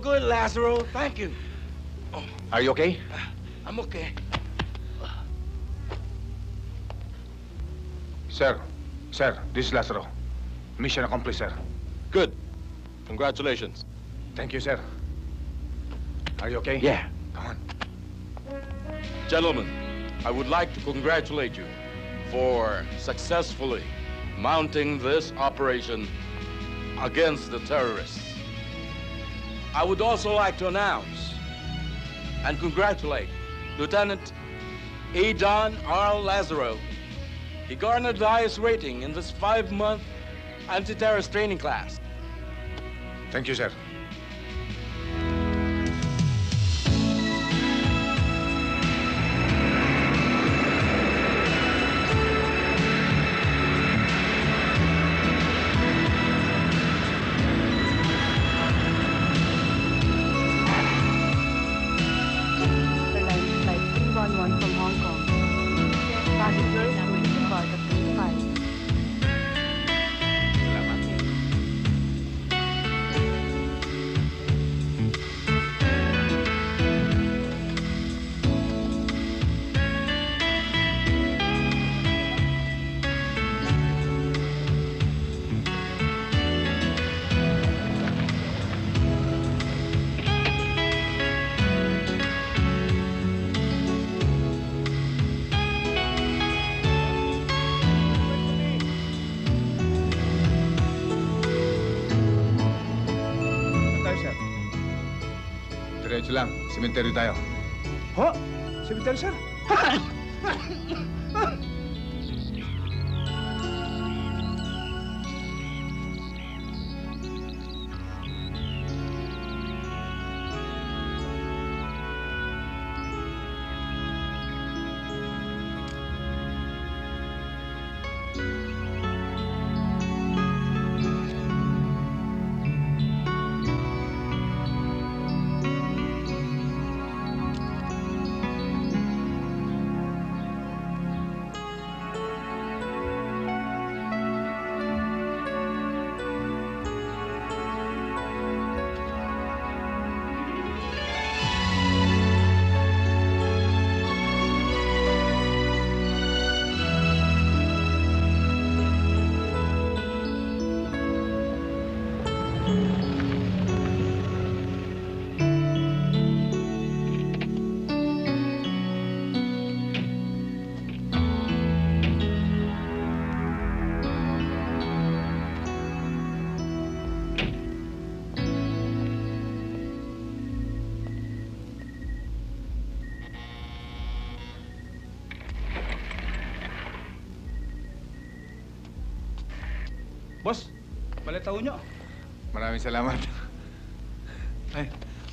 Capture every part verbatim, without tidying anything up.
good, Lazaro. Thank you. Oh. Are you okay? Uh, I'm okay. Sir, sir, this is Lazaro. Mission accomplished, sir. Good. Congratulations. Thank you, sir. Are you okay? Yeah. Come on. Gentlemen, I would like to congratulate you for successfully mounting this operation against the terrorists. I would also like to announce and congratulate Lieutenant E. Don R. Lazaro. He garnered the highest rating in this five-month anti-terrorist training class. Thank you, sir. Diretso lang. Sementeryo tayo. Ho? Sementeryo, sir? Boss, balitaw nyo. Maraming salamat. Ay.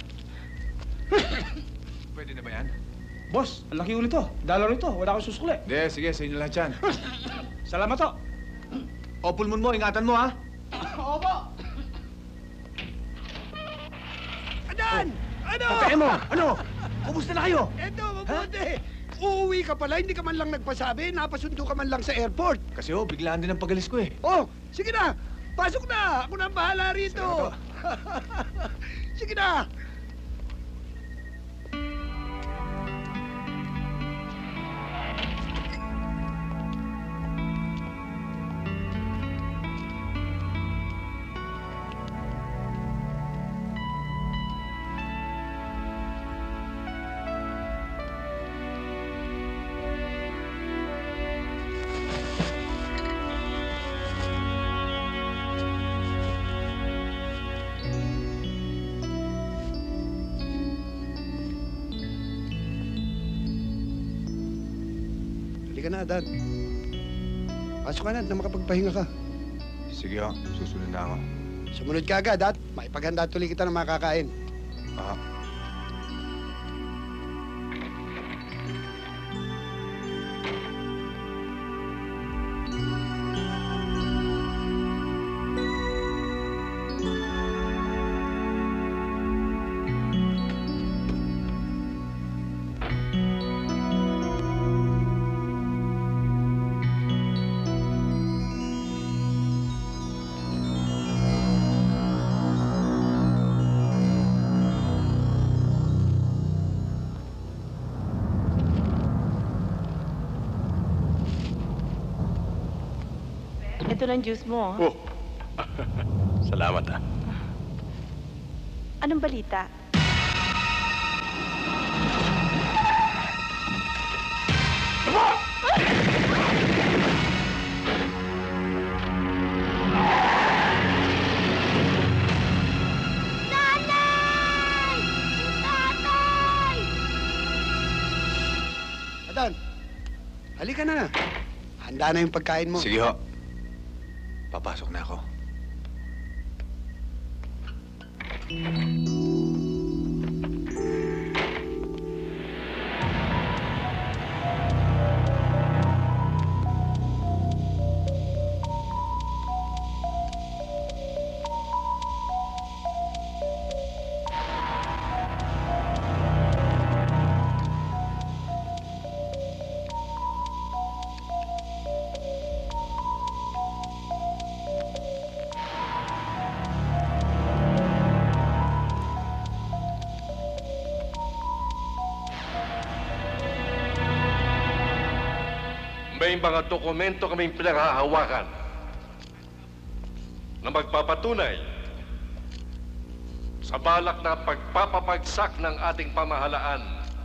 Pwede na ba yan? Boss, ang laki ulit to. Dollar ito. Wala akong susukli. Hindi, sige. Sa inyo lahat yan. Salamat to. O, pulmon mo. Ingatan mo, ha? Opo. Adan! Ano? Pagkain mo. Ano? Kumusta na kayo? Eto, mabuti. Uuwi ka pala, hindi ka man lang nagpasabi, napasundo ka man lang sa airport. Kasi ho, biglaan din ang pagalis ko eh. Oh, sige na, pasok na. Ako na ang bahala rito. Sige na. Halika na, Adan. Pasok ka na na makapagpahinga ka. Sige ho, susunod na ako. Sumunod ka agad at maipaghanda tuloy kita ng makakain. Ah. Ito lang juice mo. Oh, salamat ah. Anong balita? Adan, halika na. Handa na yung pagkain mo. Sige ho. Papasok na ako. May mga dokumento kaming pinanghahawakan na magpapatunay sa balak na pagpapabagsak ng ating pamahalaan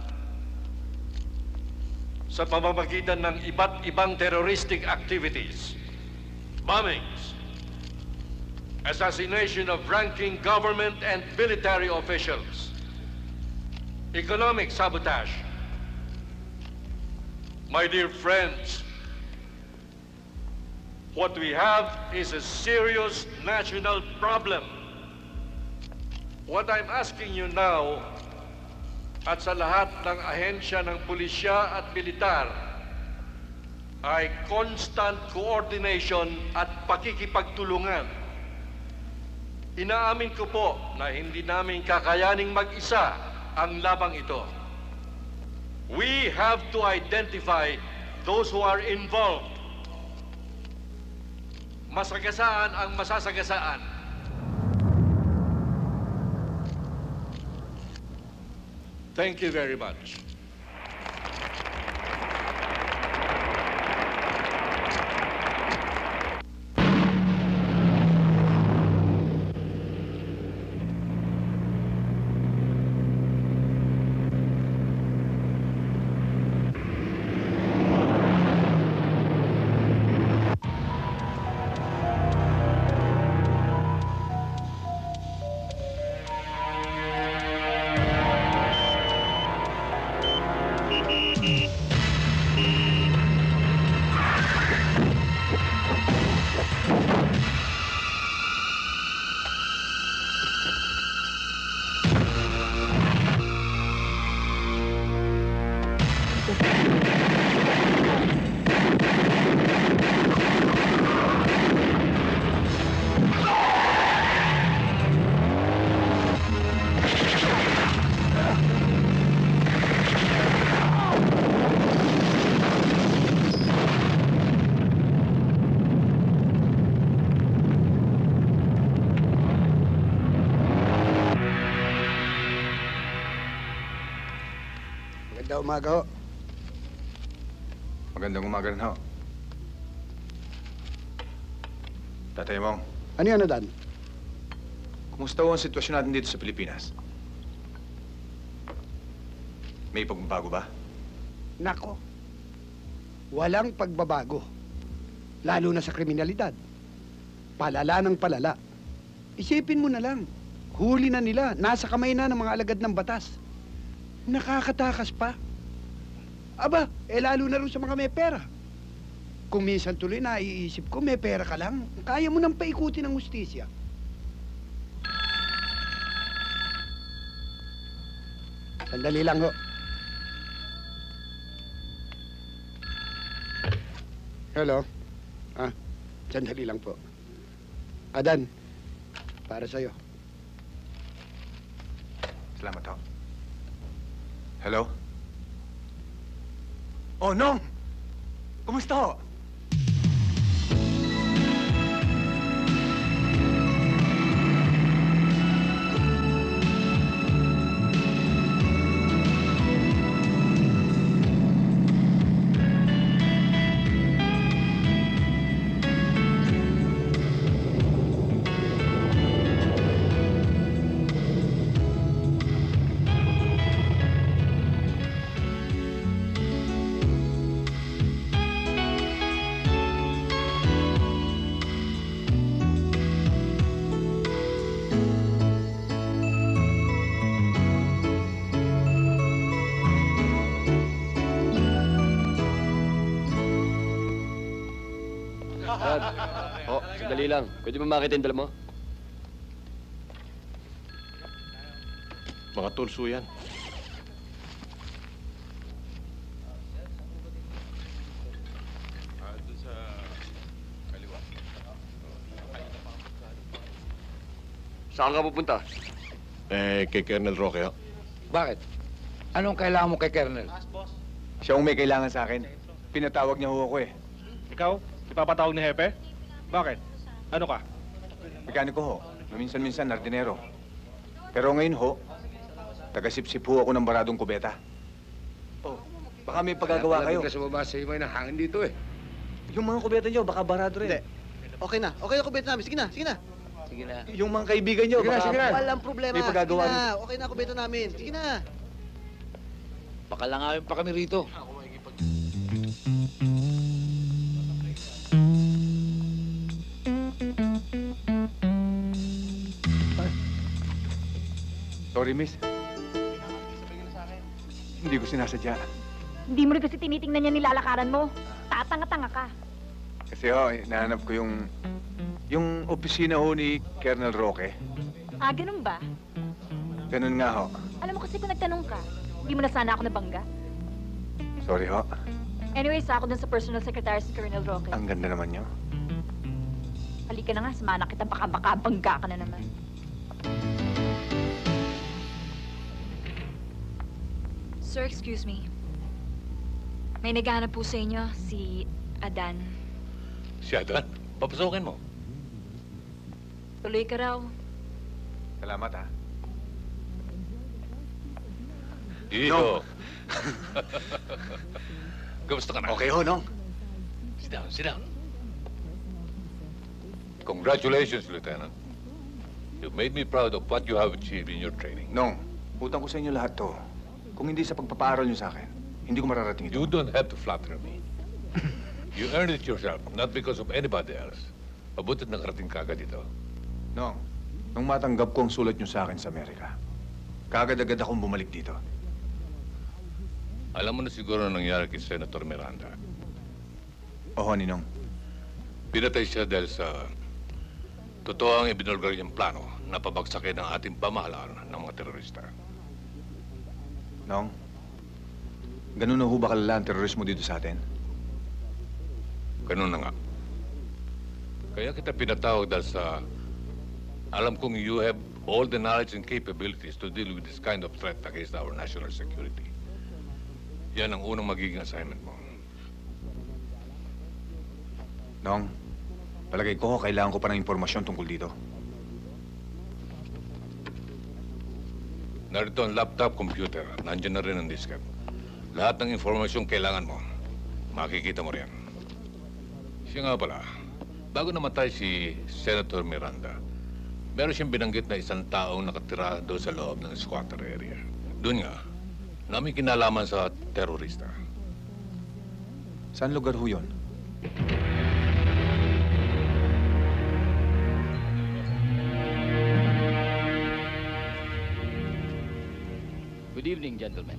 sa pamamagitan ng iba't ibang terroristic activities, bombings, assassination of ranking government and military officials, economic sabotage. My dear friends, what we have is a serious national problem. What I'm asking you now, at sa lahat ng ahensya ng pulisya at militar, ay constant coordination at pakikipagtulungan. Inaamin ko po na hindi namin kakayaning mag-isa ang labang ito. We have to identify those who are involved. Masagasaan ang masasagasaan. Thank you very much. Magandang umaga ho. Magandang umaga rin ho. Tatay Mong, Ano yan, Adan? kumusta ho ang sitwasyon natin dito sa Pilipinas? May pagbabago ba? Nako, walang pagbabago. Lalo na sa kriminalidad. Palala ng palala. Isipin mo na lang, huli na nila, nasa kamay na ng mga alagad ng batas. Nakakatakas pa. Aba, eh lalo na rin sa mga may pera. Kung minsan tuloy naiisip ko, may pera ka lang, kaya mo nang paikuti ng hustisya. Sandali lang ho. Hello? Ah, sandali lang po. Adan, para sa'yo. Salamat ho. Hello? Oh, Nong! Kumusta ho? Brad, oh, sandali lang. Pwede ba makita yung dala mo? Mga tulso yan. Saan ka pupunta? Eh, kay Colonel Roque, ho. Bakit? Anong kailangan mo kay Colonel? Siya ang may kailangan sa akin. Pinatawag niya ho ako eh. Ikaw? Ipapatawag ni Hepe? Bakit? Ano ka? Mekaniko ho. Minsan-minsan, nardinero. Pero ngayon ho, tagasipsip ho ako ng baradong kubeta. Oh, baka may pagagawa kayo. Kasi baba sa himay ng hangin dito eh. Yung mga kubeta niyo, baka barado rin. Hindi. Okay na. Okay na kubeta namin. Sige na, sige na. Sige na. Yung mga kaibigan niyo, Sige na, baka... sige na. Walang problema. May pagagawa Sige na. Okay na kubeta namin. Sige na. Pakalangawin pa kami rito. Sorry, miss. Hindi ko sinasadya. Hindi mo rin kasi tinitingnan niya nilalakaran mo. Tatanga-tanga ka. Kasi ho, eh, nahanap ko yung... Yung opisina ho ni Colonel Roque. Ah, ganun ba? Ganun nga ho. Alam mo kasi kung nagtanong ka, hindi mo na sana ako nabangga. Sorry ho. Anyways, ako dun sa personal secretary si Colonel Roque. Ang ganda naman niyo. Halika na nga, sumana kita, baka baka bangga ka na naman. Sir, excuse me. May naghahanap po sa inyo, si Adan. Si Adan, papasokin mo. Tuloy ka raw. Salamat ha. Iyo. Kamusta ka na? Okay ho, Nong. Sit down, sit down. Congratulations, Lieutenant. You made me proud of what you have achieved in your training. Nong, utang ko sa inyo lahat to. Kung hindi sa pagpapaaral niyo sa akin, hindi ko mararating ito. You don't have to flatter me. You earned it yourself, not because of anybody else. Mabutit nakarating ka agad dito. Nong, nung matanggap ko ang sulat niyo sa akin sa Amerika, kagad-agad akong bumalik dito. Alam mo na siguro ang nangyari kay Senator Miranda. Oo, Ninong. Pinatay siya dahil sa totoo ang ibinulgar niyang plano na pabagsakin ang ating pamahalaan ng mga terorista. Nong, ganun na ho ba kalala ang terorismo dito sa atin? Ganun na nga. Kaya kita pinatawag dahil sa alam kong you have all the knowledge and capabilities to deal with this kind of threat against our national security. Yan ang unang magiging assignment mo. Nong, palagay ko kailangan ko pa ng impormasyon tungkol dito. Narito ang laptop computer. Nandiyan na rin ang disket. Lahat ng informasyon kailangan mo, makikita mo riyan. Siya nga pala, bago namatay si Senator Miranda, meron siyang binanggit na isang taong nakatira doon sa loob ng squatter area. Doon nga, namin kinalaman sa terorista. Saan lugar ho yun? Good evening, gentlemen.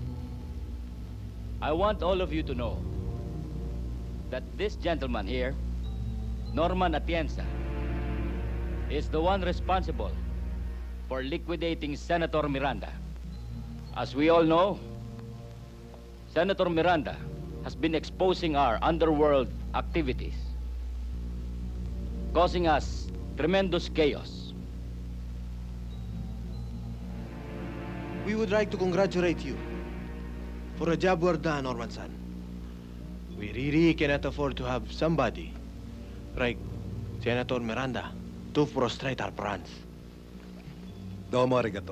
I want all of you to know that this gentleman here, Norman Atienza, is the one responsible for liquidating Senator Miranda. As we all know, Senator Miranda has been exposing our underworld activities, causing us tremendous chaos. We would like to congratulate you for a job well done, Norman-san. We really cannot afford to have somebody like Senator Miranda to frustrate our plans. Domo arigato.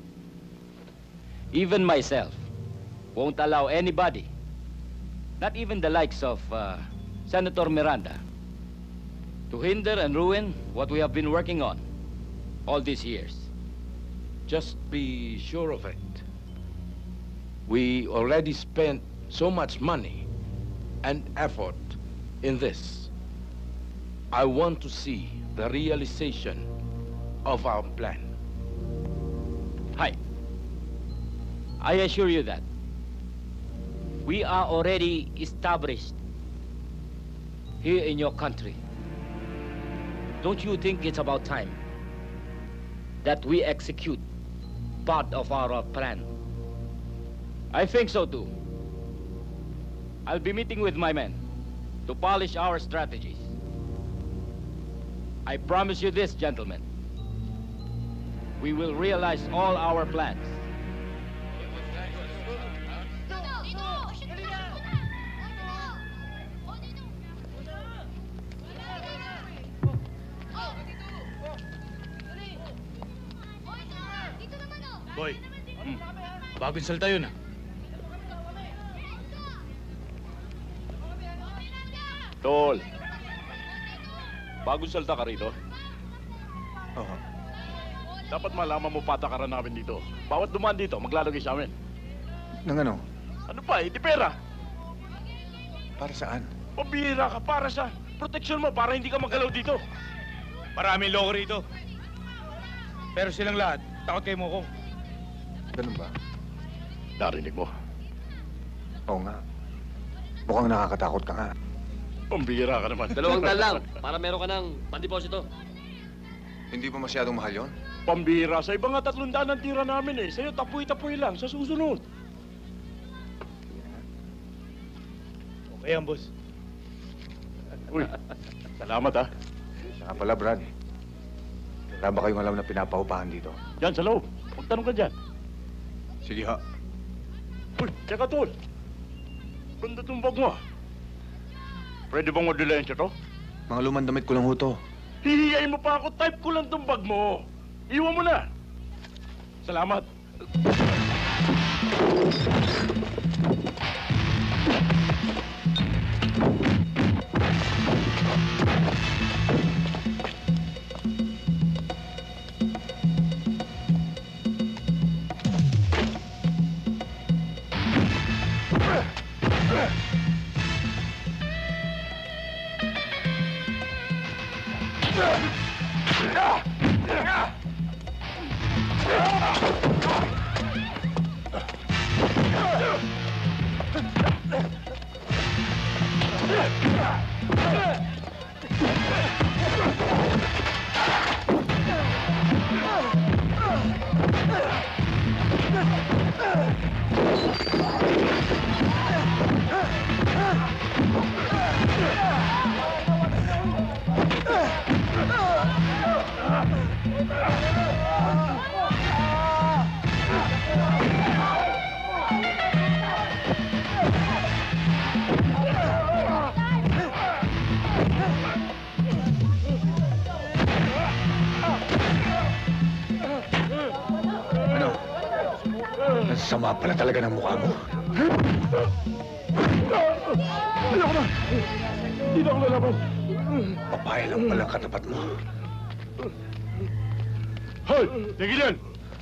Even myself won't allow anybody, not even the likes of uh, Senator Miranda, to hinder and ruin what we have been working on all these years. Just be sure of it. We already spent so much money and effort in this. I want to see the realization of our plan. Hi. I assure you that we are already established here in your country. Don't you think it's about time that we execute part of our plan? I think so too. I'll be meeting with my men to polish our strategies. I promise you this, gentlemen. We will realize all our plans. Boy, hmm. bagong salta yun ah. Tol, bagong salta ka rito. Oo. Dapat malaman mo patakaran namin dito. Bawat dumaan dito, maglalagay sa amin. Nang ano? Ano pa, eh, di pera. Para saan? Pambihira ka, para sa proteksyon mo, para hindi ka magalaw dito. Maraming loko rito. Pero silang lahat, takot kay Mokong. Ganun ba? Narinig mo. Oo nga. Mukhang nakakatakot ka nga. Pambihira ka naman. Dalawang dal lang, para meron ka ng pandeposito. Hindi ba masyadong mahal yon? Pambihira. Sa iba nga tatlong daan ang tira namin eh. Sa'yo, tapoy-tapoy lang sa susunod. Okay yan, boss. Uy, salamat ah. Saka pala, Brad. Wala ba kayong alam na pinapaupahan dito? Diyan sa loob. Magtanong ka dyan. Sige ha. Uy, teka tol. Ganda tong bag mo ah. Pwede bang modulayan siya to? Mga lumang damit ko lang ho to. Hihiyain mo pa ako, type ko lang tong bag mo. Iwan mo na. Salamat. Sama pala talaga ng mukha mo. Ayoko na! Hindi na ako lalaban. Papaya lang pala ang katapat mo. Hoy! Tigilan!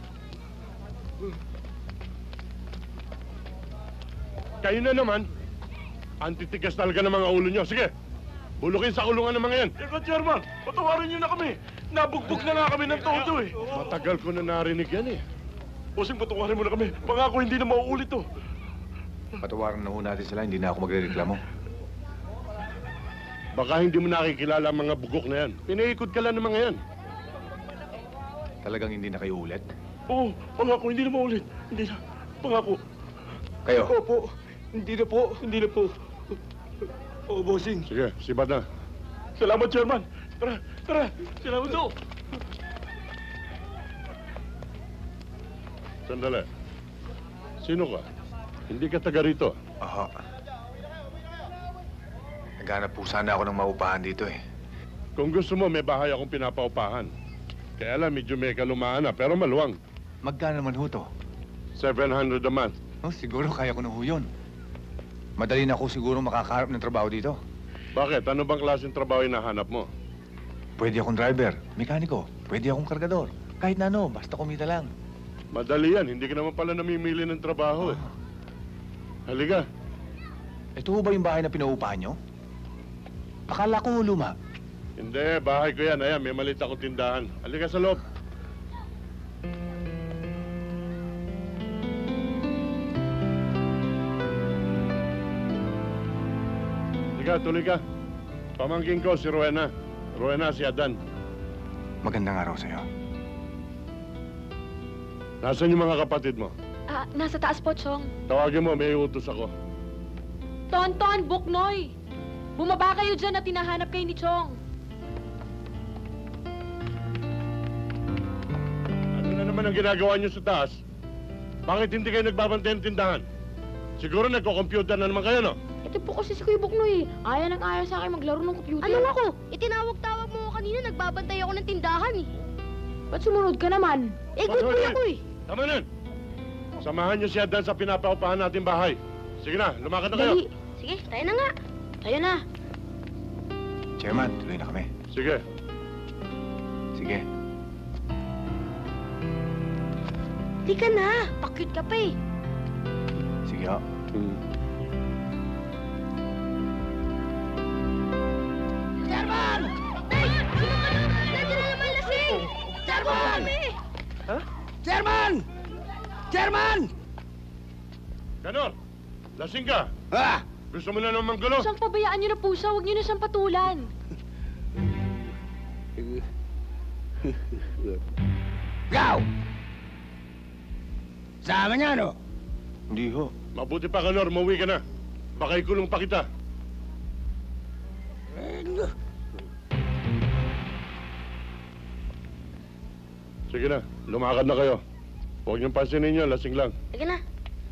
Kayo na naman. Antitigas talaga ng mga ulo nyo. Sige! Bulukin sa kulungan ng mga yan. Teka, Chairman! Patawarin nyo na kami! Nabugbog na nga kami ng todo eh! Matagal ko na narinig yan eh. Bossing, patawarin mo na kami. Pangako hindi na mauulit to. Patawaran na ho natin sila, hindi na ako magrereklamo. Baka hindi mo nakikilala ang mga bugok na yan. Pinaikot ka lang ng mga yan. Talagang hindi na kayo ulit? Oo, pangako, hindi na maulit. Hindi na. Pangako. Kayo? Opo, hindi na po, hindi na po. Oo, bossing. Sige, sibat na. Salamat, Chairman. Tara, tara. Salamat do. Sandali. Sino ka? Hindi ka taga rito. Aha. Naghanap po sana ako ng maupahan dito eh. Kung gusto mo, may bahay akong pinapaupahan. Kaya lang, medyo may kalumaan na, pero maluwang. Magkano naman ho to? seven hundred a month. Oh, siguro kaya ko na ho yun. Madali na ako siguro makakaharap ng trabaho dito. Bakit? Ano bang klaseng trabaho hinahanap mo? Pwede akong driver, mekaniko, pwede akong kargador. Kahit na ano, basta kumita lang. Madali yan. Hindi ka naman pala namimili ng trabaho eh. Halika. Ito ho ba yung bahay na pinaupahan nyo? Akala ko luma. Hindi, bahay ko yan. Ayan, may malit akong tindahan. Halika sa loob. Halika, tuloy ka. Pamangkin ko si Rowena. Rowena si Adan. Magandang araw sa'yo. Nasaan yung mga kapatid mo? Ah, nasa taas po, Chong. Tawagin mo, may utos ako. Tonton, Buknoy! Bumaba kayo dyan at tinahanap kayo ni Chong. Ano na naman ang ginagawa niyo sa taas? Bakit hindi kayo nagbabantay ng tindahan? Siguro nagko-computer na naman kayo, no? Ito po kasi si Kuya Buknoy. Ayaw nang ayaw sa akin maglaro ng computer. Ano ako? Itinawag-tawag mo ko kanina, nagbabantay ako ng tindahan eh. Ba't sumunod ka naman? Eh, good boy ako eh. Tama na! Samahan niyo si Adan sa pinapaupahan nating bahay. Sige na, lumakad na kayo. Dali. Sige, tayo na nga. Tayo na. Chairman, tuloy na kami. Sige. Sige. Di ka na. Pakit ka pa eh. Sige ho. Chairman! Ay! Sino ka na? Nandiyan na naman lasing! Chairman! Ha? Chairman! Chairman! Ganor, lasing ka. Ah! Gusto mo na naman gulo? Siyang pabayaan niyo na po siya. Huwag niyo na siyang patulan. Gaw! Sama niya, no? Hindi ho. Mabuti pa, Ganor, mauwi ka na. Baka ikulong pa kita. Sige na, lumakad na kayo. Huwag niyong pansinin niyo, lasing lang. Sige na.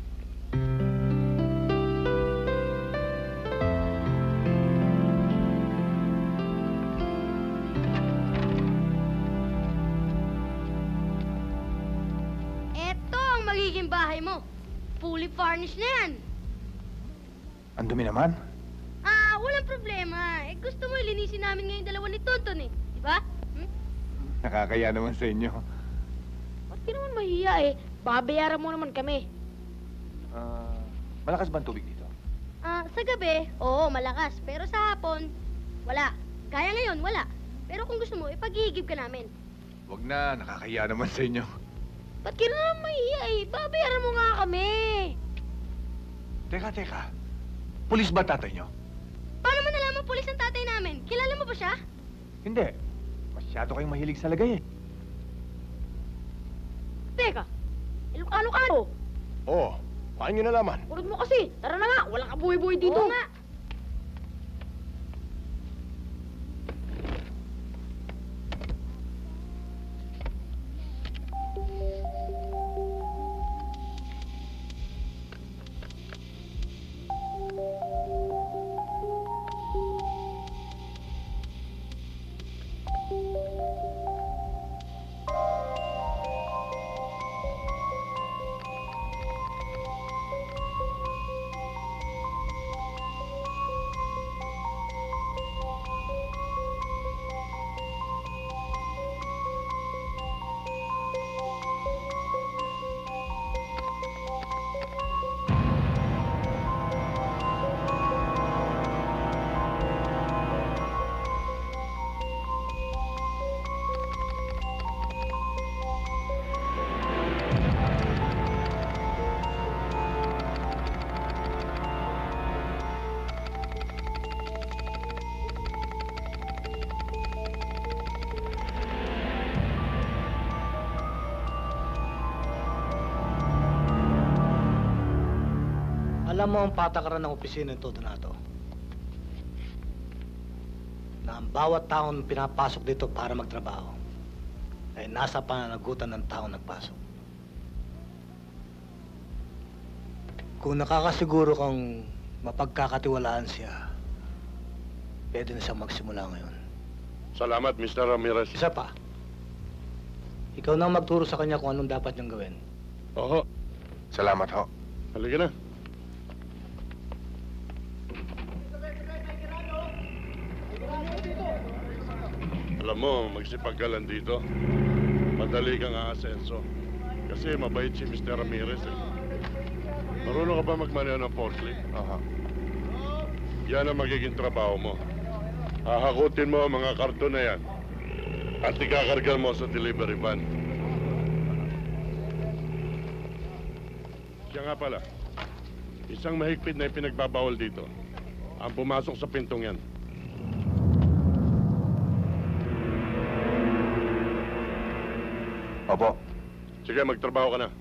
Eto ang magiging bahay mo. Fully furnished na yan. Ang dumi naman. Ah, walang problema. Eh, gusto mo ilinisin namin ngayon dalawa ni Tonton eh. Di ba? Hmm? Nakakaya naman sa inyo. Ba't di naman mahiya eh? Babayaran mo naman kami. Ah, malakas ba ang tubig dito? Ah, sa gabi, oo, malakas. Pero sa hapon, wala. Kaya ngayon, wala. Pero kung gusto mo, ipag-iigib ka namin. Wag na, nakakaya naman sa inyo. Ba't ka naman mahiya eh? Babayaran mo nga kami. Teka, teka. Pulis ba tatay nyo? Paano mo nalaman pulis ang tatay namin? Kilala mo ba siya? Hindi. Masyado kayong mahilig sa lagay eh. Teka, Ilocano ka no? Oo, paano nyo nalaman? Urod mo kasi. Tara na nga, walang kabuhay-buhay dito. Oo nga. Alam mo ang patakaran ng opisina ng Todonato? Na ang bawat taong pinapasok dito para magtrabaho ay nasa pananagutan ng taong nagpasok. Kung nakakasiguro kang mapagkakatiwalaan siya, pwede na siyang magsimula ngayon. Salamat, Mister Ramirez. Isa pa, ikaw nang magturo sa kanya kung anong dapat niyang gawin. Oo. Salamat ho. Halika na. Alam mo, magsipag ka lang dito. Madali kang aasenso. Kasi mabait si Mister Ramirez eh. Marunong ka ba magmaneho ng forklift? Aha. Yan ang magiging trabaho mo. Hahakutin mo ang mga karton na yan. At ikakargal mo sa delivery van. Siya nga pala, isang mahigpit na ipinagbabawal dito. Ang pumasok sa pintong yan. Opo. Sige, magtrabaho ka na.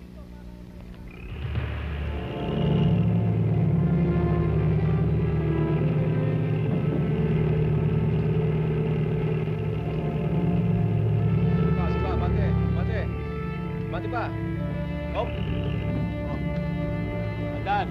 Sige, bate. Bate. Bate pa. Hop. Andan!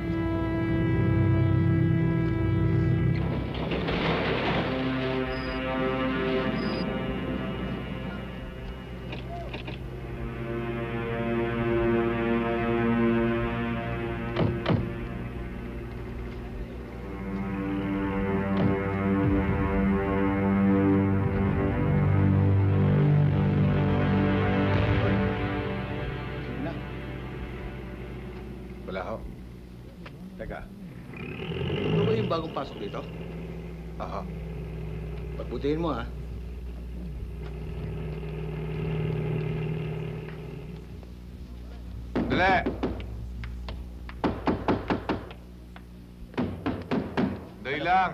Wala ho. Teka. Ito ba yung bagong pasok dito? Aha. Pagbutihin mo, ha? Dali! Dali lang.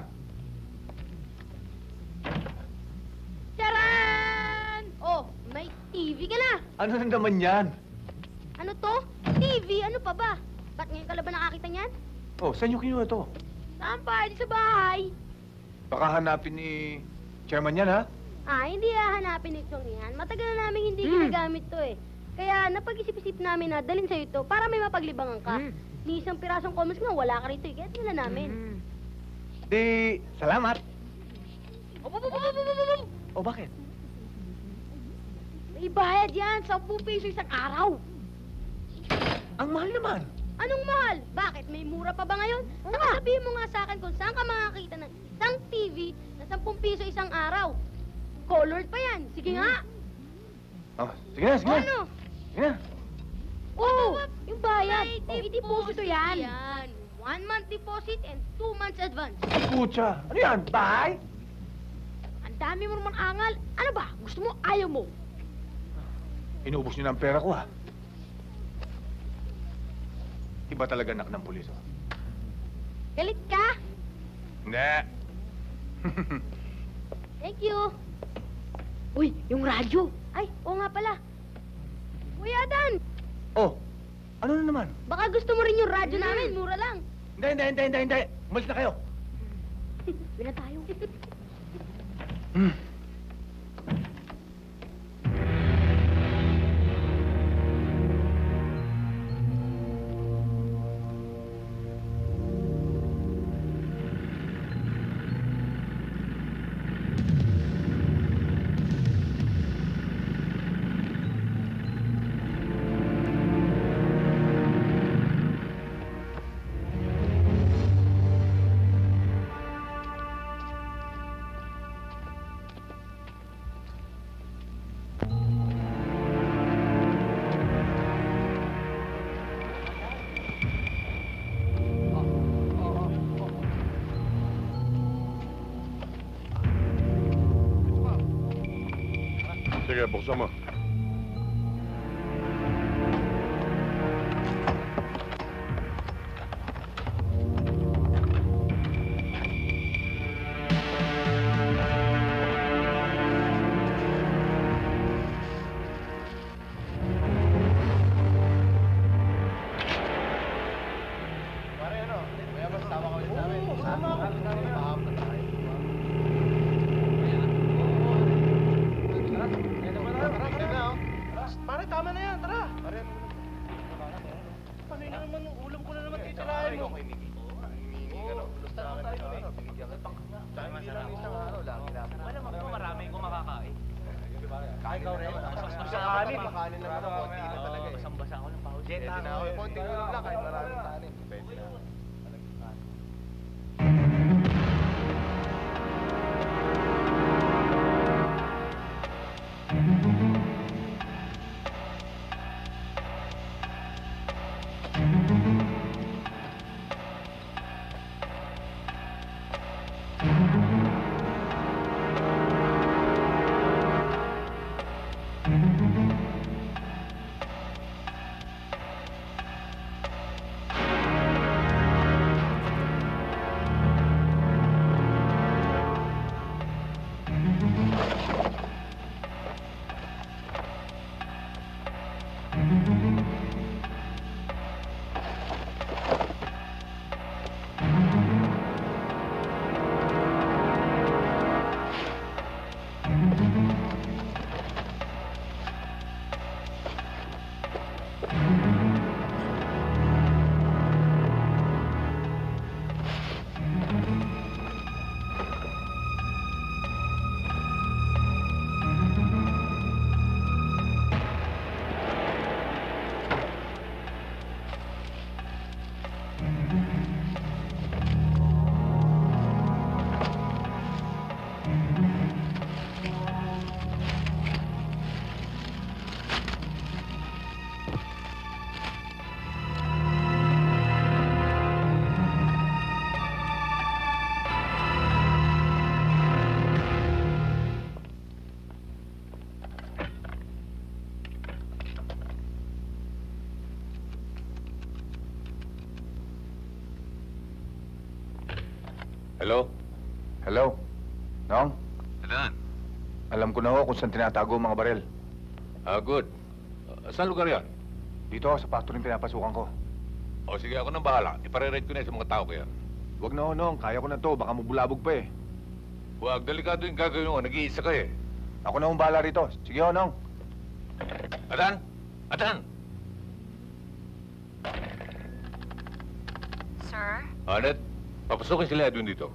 Charan! Oh, may T V ka na. Ano na naman yan? Ano to? T V? Ano pa ba? Ba't ngayon ka lang ba nakakita niyan? Oh, saan niyo kinuha to? Saan pa? Di sa bahay. Baka hanapin ni Chairman yan, ha? Ah, hindi hahanapin ni Chong yan. Matagal na namin hindi ginagamit to eh. Kaya napag-isip-isip namin na dalhin sa'yo to para may mapaglibangan ka. Ni isang pirasong comments nga, wala ka rito eh. Kaya nila namin. Di, salamat. Op, op, op, op, op, op, op. O, bakit? May bayad yan. Sampung piso isang araw. Ang mahal naman. Anong mahal? Bakit? May mura pa ba ngayon? Saka sabihin mo nga sa akin kung saan ka makakita ng isang T V na sampung piso isang araw. Colored pa yan. Sige nga. Oh, sige na, sige O na. ano? Sige na. Oo, yung bayad. May deposito yan. One month deposit and two months advance. Pucha, ano yan? Bahay? Ang dami mo naman angal. Ano ba? Gusto mo? Ayaw mo? Inubos niyo na ang pera ko, ha? Iba talaga anak ng pulis, oh. Galit ka? Hindi. Thank you. Uy, yung radyo. Ay, oo nga pala. Kuya Dan, Oh, ano na naman? baka gusto mo rin yung radyo namin. Mura lang. Hindi, hindi, hindi, hindi, hindi. Umalis na kayo. Uwi na tayo. Hmm. Sige, buksan mo. Pare, tama na yan. Tara. Pare, paano naman yung ulam ko na naman titirahin mo? Hihingi ka no? Basta lang tayo eh. Binigyan ka pang hindi lang isang araw lang. Alam mo, marami kong makakain. Kain ka rin. Basta kanin. Kanin lang ako. Konti na talaga eh. Basang-basa ako ng pahod. Pwede na ako. Konti ulam lang kahit maraming kanin. Pwede na. Hello? Hello? Nong? Alan? Alam ko na ho kung saan tinatago ang mga baril. Ah, good. Uh, saan lugar yan? Dito ako sa factory yung pinapasukan ko. O sige, ako nang bahala. Ipare-rate ko na sa mga tao ko yan. Huwag na ho, Nong. Kaya ko na to. Baka mabulabog pa eh. Huwag, delikado yung gagawin mo. Nag-iisa ka eh. Ako na hong bahala rito. Sige ho, Nong. Adan! Adan! Sir? Anet, papasukin sila Edwin dito.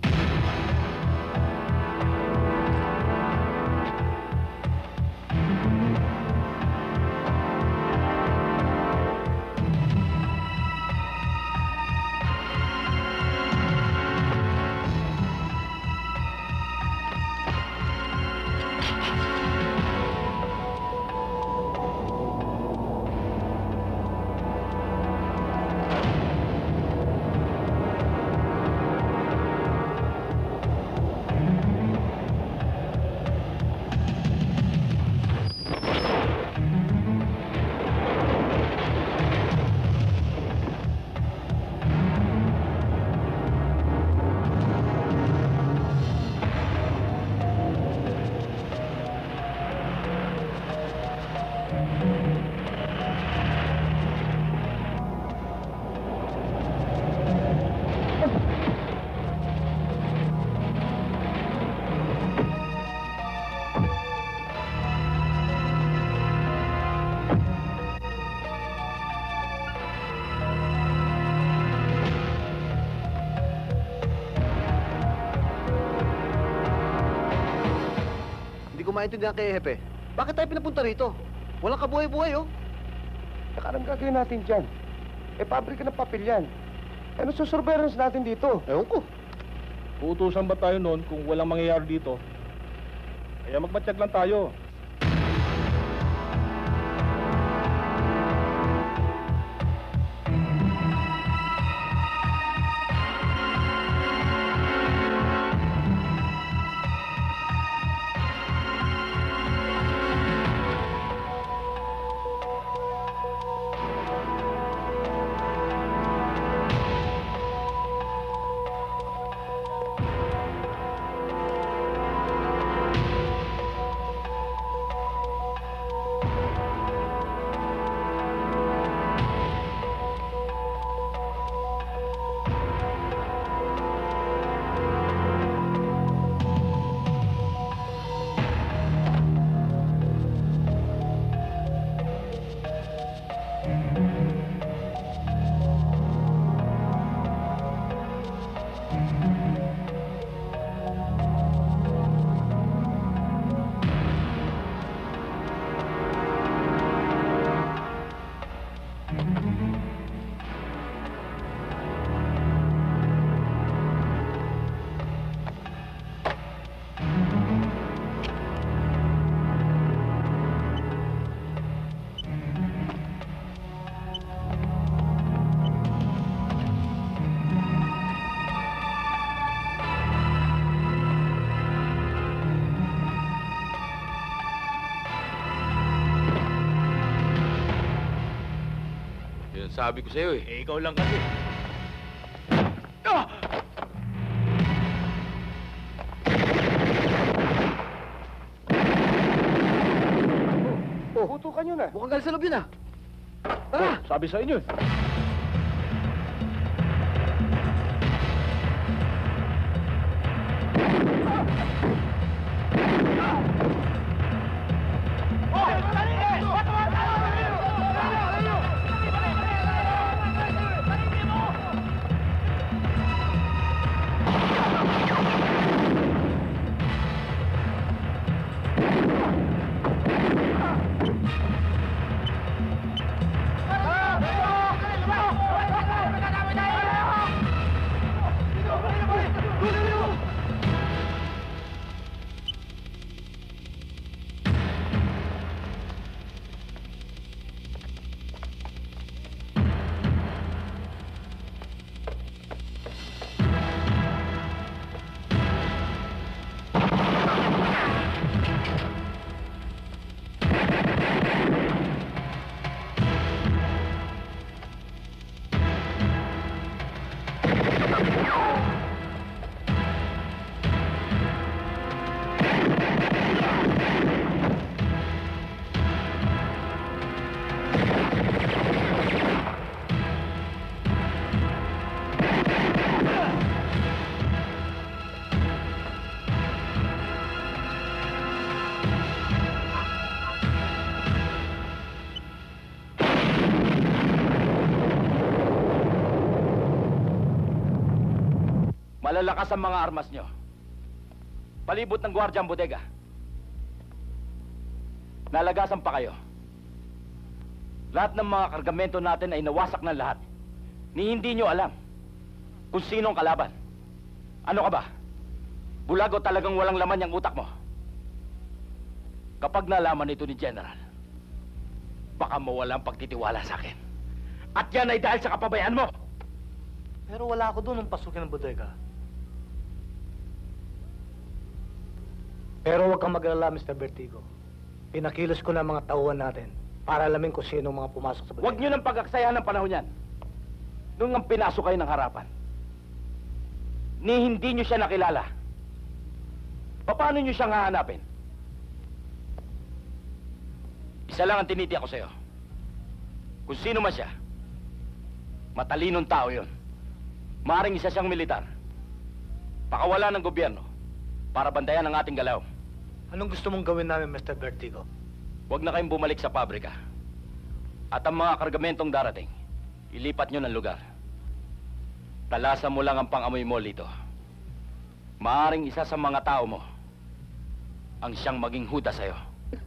Maintindihan kay Hepe. Bakit tayo pinapunta rito? Walang kabuhay-buhay, oh. Saka anong gagawin natin dyan? Eh, pabrika ng papel yan. Eh, ano susurveillance natin dito? Ewan ko. Uutusan ba tayo noon kung walang mangyayari dito? Kaya magmatsyag lang tayo. Sabi ko sa'yo eh. Eh, ikaw lang kasi. Ah! Oh, putukan yun ah. Mukhang galing sa loob yun ah. Ah! Sabi sa inyo eh. Malalakas ang mga armas nyo. Palibot ng gwardya ang bodega. Nalagasan pa kayo. Lahat ng mga kargamento natin ay nawasak ng lahat. Ni hindi nyo alam kung sino ang kalaban. Ano ka ba? Bulago talagang walang laman yung utak mo. Kapag nalaman ito ni General, baka mawala ang pagtitiwala sa akin. At yan ay dahil sa kapabayaan mo. Pero wala ako doon nung pasukin ng bodega. Pero huwag kang mag-alala, Mister Bertigo. Pinakilos ko na ang mga tauhan natin para alamin kung sino ang mga pumasok sa bodega. Huwag nyo nang pag-aksayahan ng panahon yan. Nung ang pinasok kayo ng harapan, ni hindi nyo siya nakilala. Paano nyo siyang hahanapin? Isa lang ang tinitiyak ko sa'yo. Kung sino man siya, matalinong tao yun. Maaring isa siyang militar. Pakawala ng gobyerno para bandayan ang ating galaw. Anong gusto mong gawin namin, Mister Bertigo? Huwag na kayong bumalik sa pabrika. At ang mga kargamentong darating, ilipat nyo ng lugar. Talasan mo lang ang pang-amoy mo, Lito. Maaring isa sa mga tao mo ang siyang maging huda sa'yo.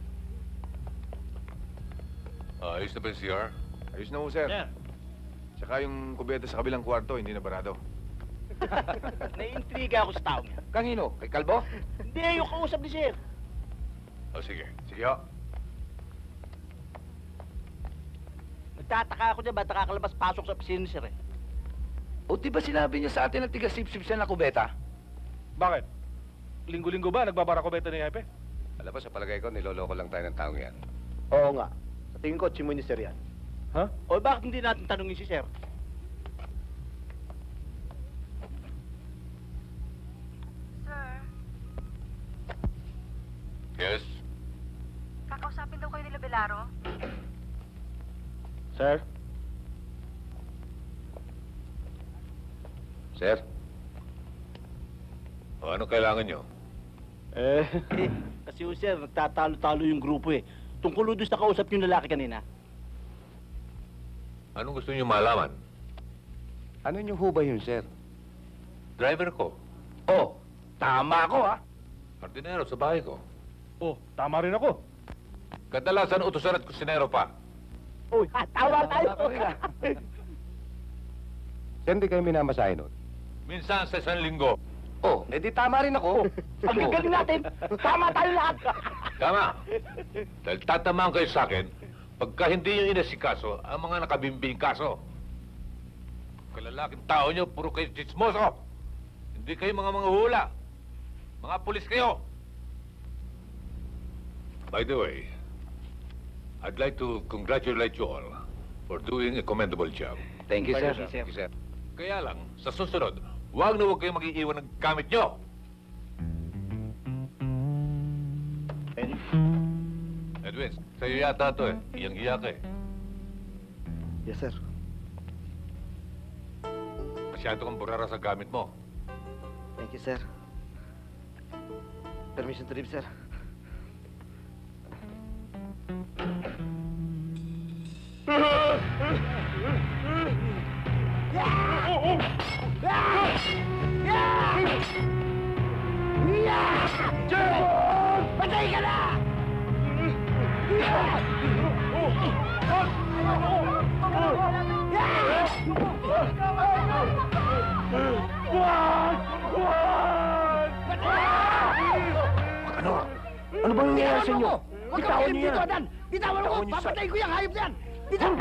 Ah, ayos na ba yung C R? Ayos na ho, sir. Yeah. Tsaka yung kubeta sa kabilang kwarto, hindi na barado. Naiintriga ako sa tao niya. Kanino? Kay Kalbo? Hindi, yung kausap ni Sir. O, sige. Sige ho. Nagtataka ako dyan, ba't nakakalabas-pasok sa opisina ni Sir eh? O di ba sinabi niya sa atin na tiga-sip-sip siya na kubeta? Bakit? Linggo-linggo ba nagbabara-kubeta ni Hepe? Alam mo, sa palagay ko, niloloko lang tayo ng taong yan. Oo nga. Sa tingin ko, chimoy ni Sir yan. Ha? O bakit hindi natin tanungin si Sir? Yes? Kakausapin daw kayo nila Belaro. Sir? Sir? O, ano kailangan nyo? Eh, kasi yung Sir, nagtatalo-talo yung grupo eh. Tungkol doon sa kausap yung lalaki kanina. Anong gusto nyo malaman? Ano niyo ho ba yun, Sir? Driver ko. Oh, tama ako ha. Hardinero sa bahay ko. Oh, tama rin ako. Kadalasan utusan at kusinero pa. Uy, tawa tayo. Sir, hindi kayo minamasahe nun? Minsan sa isang linggo. Oh, edi tama rin ako. Ang gagaling natin. Tama tayo lahat. Tama. Dahil tatamaan kayo sa akin, pagka hindi nyo inasikaso ang mga nakabimbing kaso. Kalalaking tao nyo, puro kayo chismoso. Hindi kayo mga mga hula. Mga pulis kayo. By the way, I'd like to congratulate you all for doing a commendable job. Thank you, sir. Thank you, sir. Kaya lang, sa susunod, huwag na huwag kayong mag-iiwan ng gamit nyo. Edwin, sa'yo yata ito eh. Iyang-iya ka eh. Yes, sir. Masyado kang burara sa gamit mo. Thank you, sir. Permission to leave, sir. Patay ka na! Ano? Ano bang nangyayari sa inyo? Bitawan niyo yan! Bitawan mo! Papatayin ko yung hayop yan! Bitawan!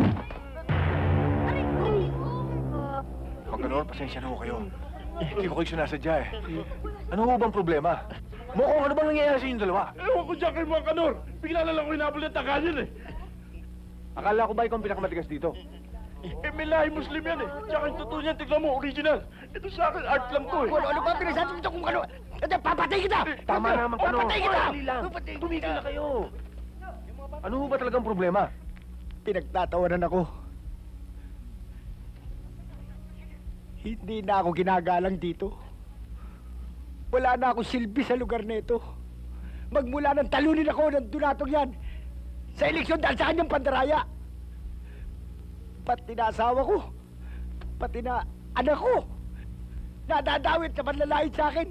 Manganor, pasensya na ho kayo. Hindi ko kayo sinasadya eh. Ano ho bang problema? Mukong ano bang nangyayari sa inyong dalawa? Ewan ko dyan kay Manganor. Bigla na lang ko hinabol ng taganyan eh. Akala ko ba ikaw ang pinakamatigas dito? Eh, may lahi Muslim yan eh. Tsaka yung totoo niyan, tignan mo, original. Ito sa akin, art lang to eh. Ano, ano ba pinasabi mo kung ano? Ito, papatay kita! Tama na, Manganor. Papatay kita! Dali lang. Tumigil na kayo. Ano ho ba talagang problema? Pinagtatawanan ako. Hindi na ako ginagalang dito. Wala na akong silbi sa lugar na ito. Magmula ng talunin ako ng dunatong yan sa eleksyon dahil sa kanyang pandaraya. Pati na asawa ko, pati na anak ko, nadadawit na panlalait sa akin.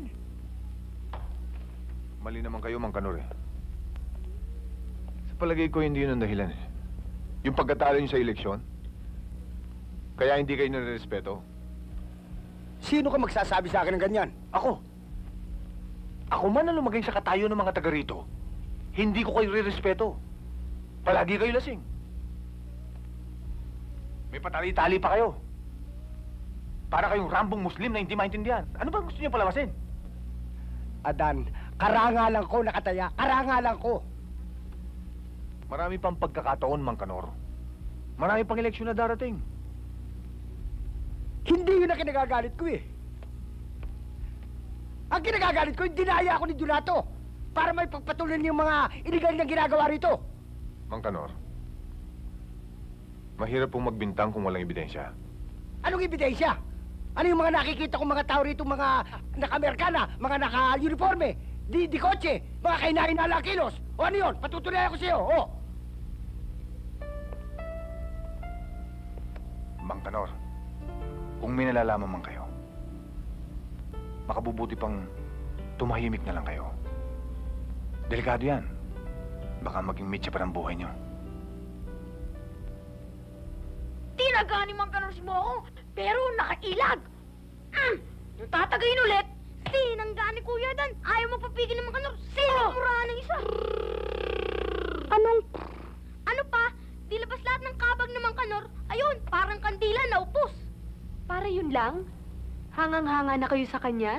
Mali naman kayo, Mang Kanor eh. Sa palagay ko, hindi yun ang dahilan eh. Yung pagkatalo nyo sa eleksyon, kaya hindi kayo nare-respeto. Sino ka magsasabi sa akin ng ganyan? Ako. Ako man ang lumagay sa katayo ng mga taga rito. Hindi ko kayo re-respeto. Palagi kayo lasing. May patali-tali pa kayo. Para kayong rambong Muslim na hindi maintindihan. Ano ba gusto niyo palabasin? Adan, karangalan ko nakataya. Karangalan ko. Marami pang pagkakataon, Mang Kanor. Marami pang eleksyon na darating. Hindi yun ang kinagagalit ko eh. Ang kinagagalit ko, yung dinaya ako ni Donato para may pagpatuloy yung mga iligal niyang ginagawa rito. Mang Kanor, mahirap pong magbintang kung walang ebidensya. Anong ebidensya? Ano yung mga nakikita kong mga tao rito, mga naka-Amerikana, mga naka-uniforme, di, di kotse, mga kainahinala kilos? O ano yun? Patutunayan ko sa'yo, o! Mang Kanor, kung may nalalaman man kayo, makabubuti pang tumahimik na lang kayo. Delikado yan. Baka maging mitya pa ng buhay niyo. Tinagani Mang Kanor si Moho, pero nakailag. Mm. Tatagayin ulit. Sinanggani Kuya Dan. Ayaw magpapigil ng Mang Kanor. Sinamurahan ng isa. Anong... Ano pa? Dilabas lahat ng kabag ng Mang Kanor. Ayun, parang kandila na upos. Para yun lang? Hangang-hanga na kayo sa kanya?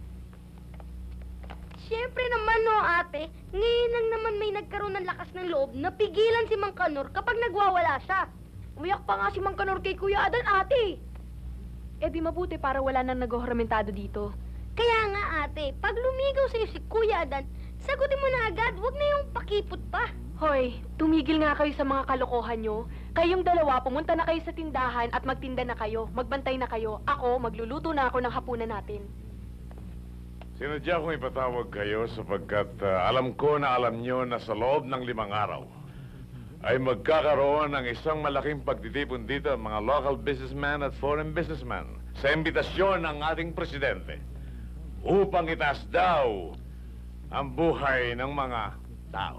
Siyempre naman, no, ate. Ngayon lang naman may nagkaroon ng lakas ng loob na pigilan si Mang Kanor kapag nagwawala siya. Umiyak pa nga si Mang Kanor kay Kuya Adan, ate. Eh di mabuti para wala nang nag-ohramentado dito. Kaya nga, ate, pag lumigaw sa'yo si Kuya Adan, sagutin mo na agad, huwag na yung pakipot pa. Hoy, tumigil nga kayo sa mga kalokohan nyo. Kayong dalawa, pumunta na kayo sa tindahan at magtinda na kayo. Magbantay na kayo. Ako, magluluto na ako ng hapunan natin. Sinadya kong ipatawag kayo sapagkat uh, alam ko na alam nyo na sa loob ng limang araw ay magkakaroon ng isang malaking pagtitipon dito ang mga local businessmen at foreign businessmen sa imbitasyon ng ating presidente upang itaas daw ang buhay ng mga tao.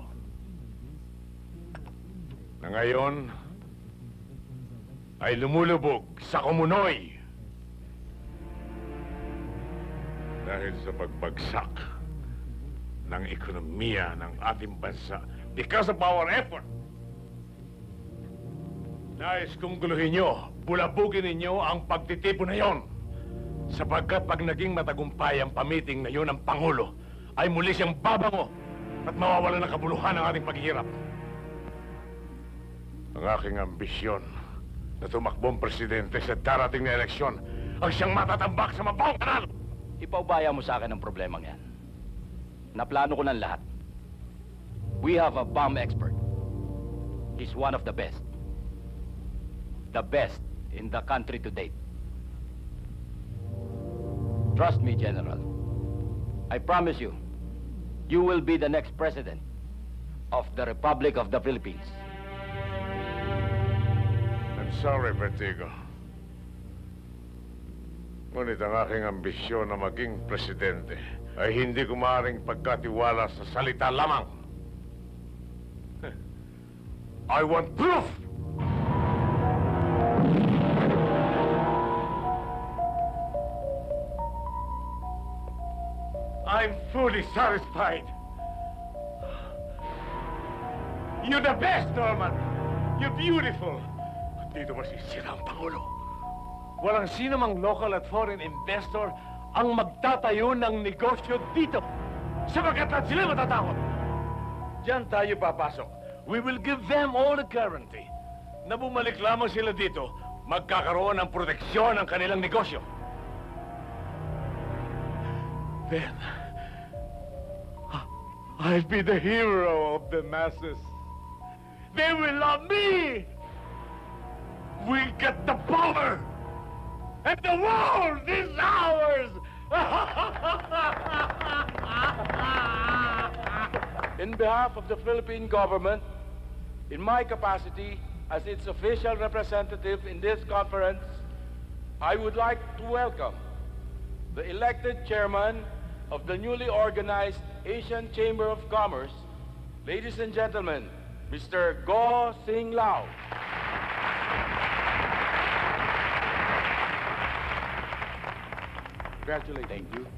Na ngayon ay lumulubog sa kumunoy dahil sa pagbagsak ng ekonomiya ng ating bansa because of our effort. Nais kong guluhin nyo, bulabugin ninyo ang pagtitipon na yon. Sapagkat pag naging matagumpay ang pamiting na yon ng Pangulo, ay muli siyang babango at mawawala ng kabuluhan ng ating paghihirap. Ang aking ambisyon na tumakbong presidente sa darating na eleksyon ang siyang matatambak sa mabawang kanal. Ipaubaya mo sa akin ang problemang yan. Naplano ko ng lahat. We have a bomb expert. He's one of the best. The best in the country to date. Trust me, General. I promise you, you will be the next president of the Republic of the Philippines. I'm sorry, Vertigo. Ngunit ang aking ambisyon na maging presidente ay hindi ko maaaring pagkatiwala sa salita lamang. I want proof! I'm fully satisfied. You're the best, Norman. You're beautiful. Dito masisira ang Pangulo. Walang sino mang local at foreign investor ang magtatayo ng negosyo dito. Sapagkat at sila matatakot. Diyan tayo papasok. We will give them all the guarantee na bumalik lamang sila dito, magkakaroon ng proteksyon ng kanilang negosyo. Then, I'll be the hero of the masses. They will love me! We get the power! And the world is ours! In behalf of the Philippine government, in my capacity as its official representative in this conference, I would like to welcome the elected chairman of the newly organized Asian Chamber of Commerce, ladies and gentlemen, Mister Go Sing Lao. Congratulations. Thank you.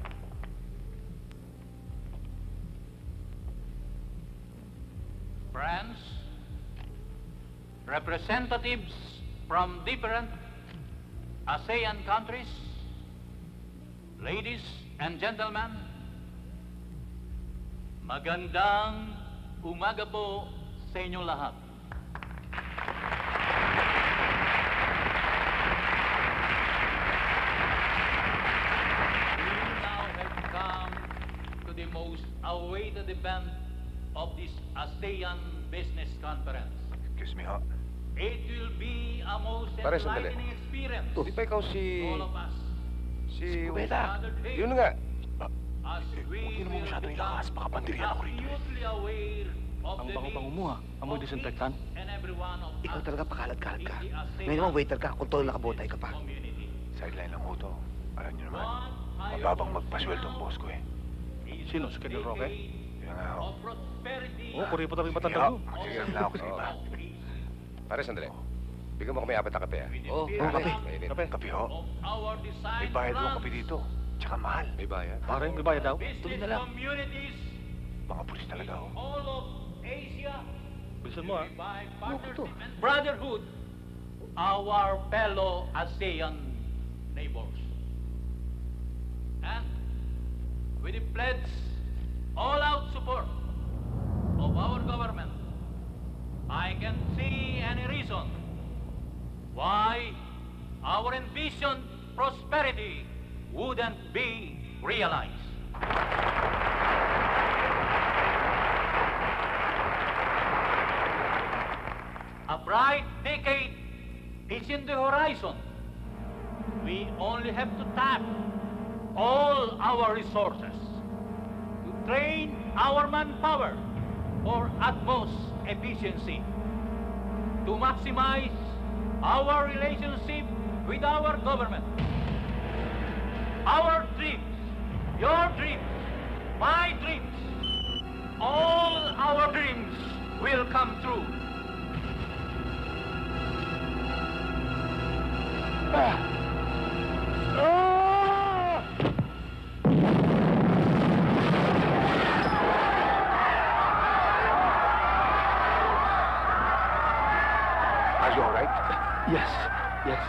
Friends, representatives from different ASEAN countries, ladies and gentlemen, magandang umaga po sa inyong lahat. We now have come to the most awaited event of this ASEAN Business Conference. Excuse me, ho. It will be a most Pare, sandali. enlightening experience. Di ba ikaw si... All of us. Si... Beta. Yun nga. As we Huwag mo masyadong ilakas, baka pandirihan ako rito. acutely aware of Ang the bango-bango mo, ha? Amoy disinfectant. and every one of Ikaw us talaga pakalat-kalat ka. in the ASEAN Ngayon naman waiter ka, kung todo nakabotay ka pa. community. Sideline lang ho to. Alam niyo naman, I mababang magpasweldo ang boss ko eh. Sino? Si Kenny Roque? Yun nga ho. Oo, oh, kuripo tayo matanda Sige, ko. ho. Sige, lang ako sa iba. Pare, sandali. Bigyan mo kami apat na kape, ah. Oo, oh, kape. Kape. Kape ho. Our May design bayad ho ang kape dito. Tsaka mahal. May bayad. Pare, may bayad daw. business communities Mga pulis talaga ho. all of Asia Bilisan mo, ha? by partnership and brotherhood, our fellow ASEAN neighbors. And with the pledge all-out support of our government, I can see any reason why our envisioned prosperity wouldn't be realized. A bright decade is in the horizon. We only have to tap all our resources to train our manpower for utmost efficiency, to maximize our relationship with our government. Our dreams, your dreams, my dreams, all our dreams will come true. Are you alright? Yes, yes.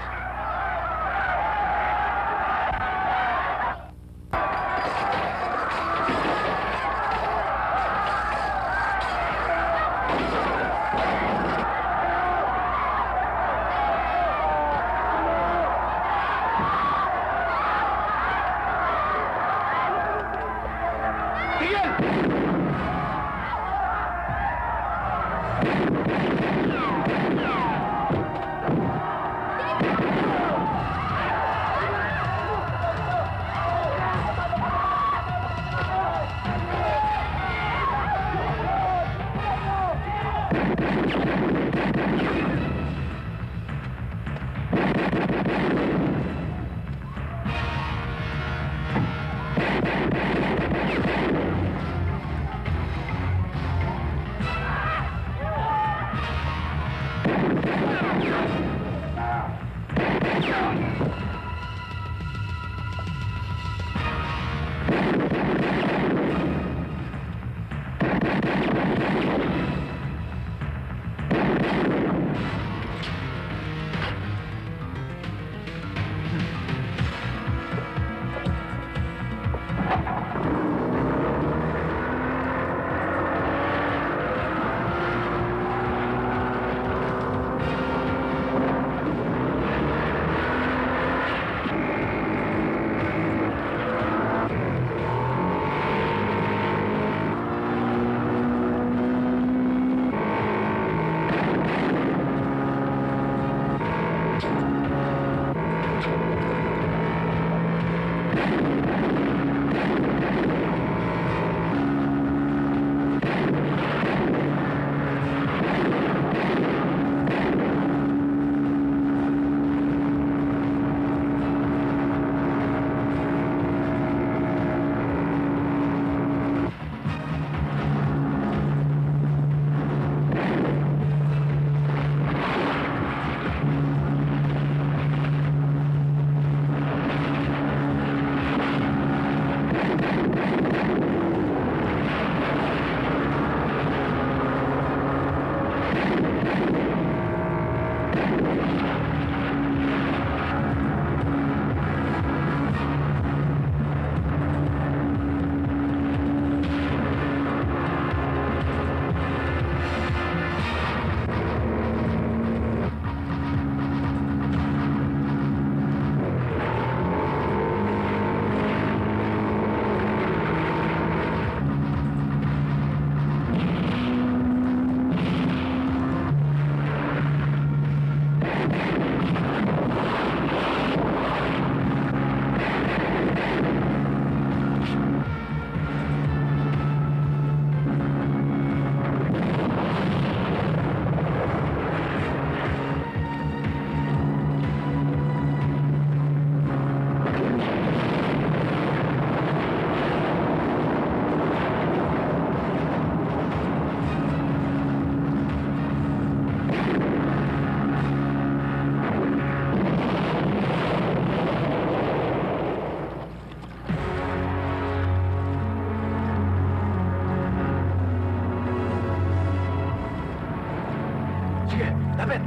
Lapit!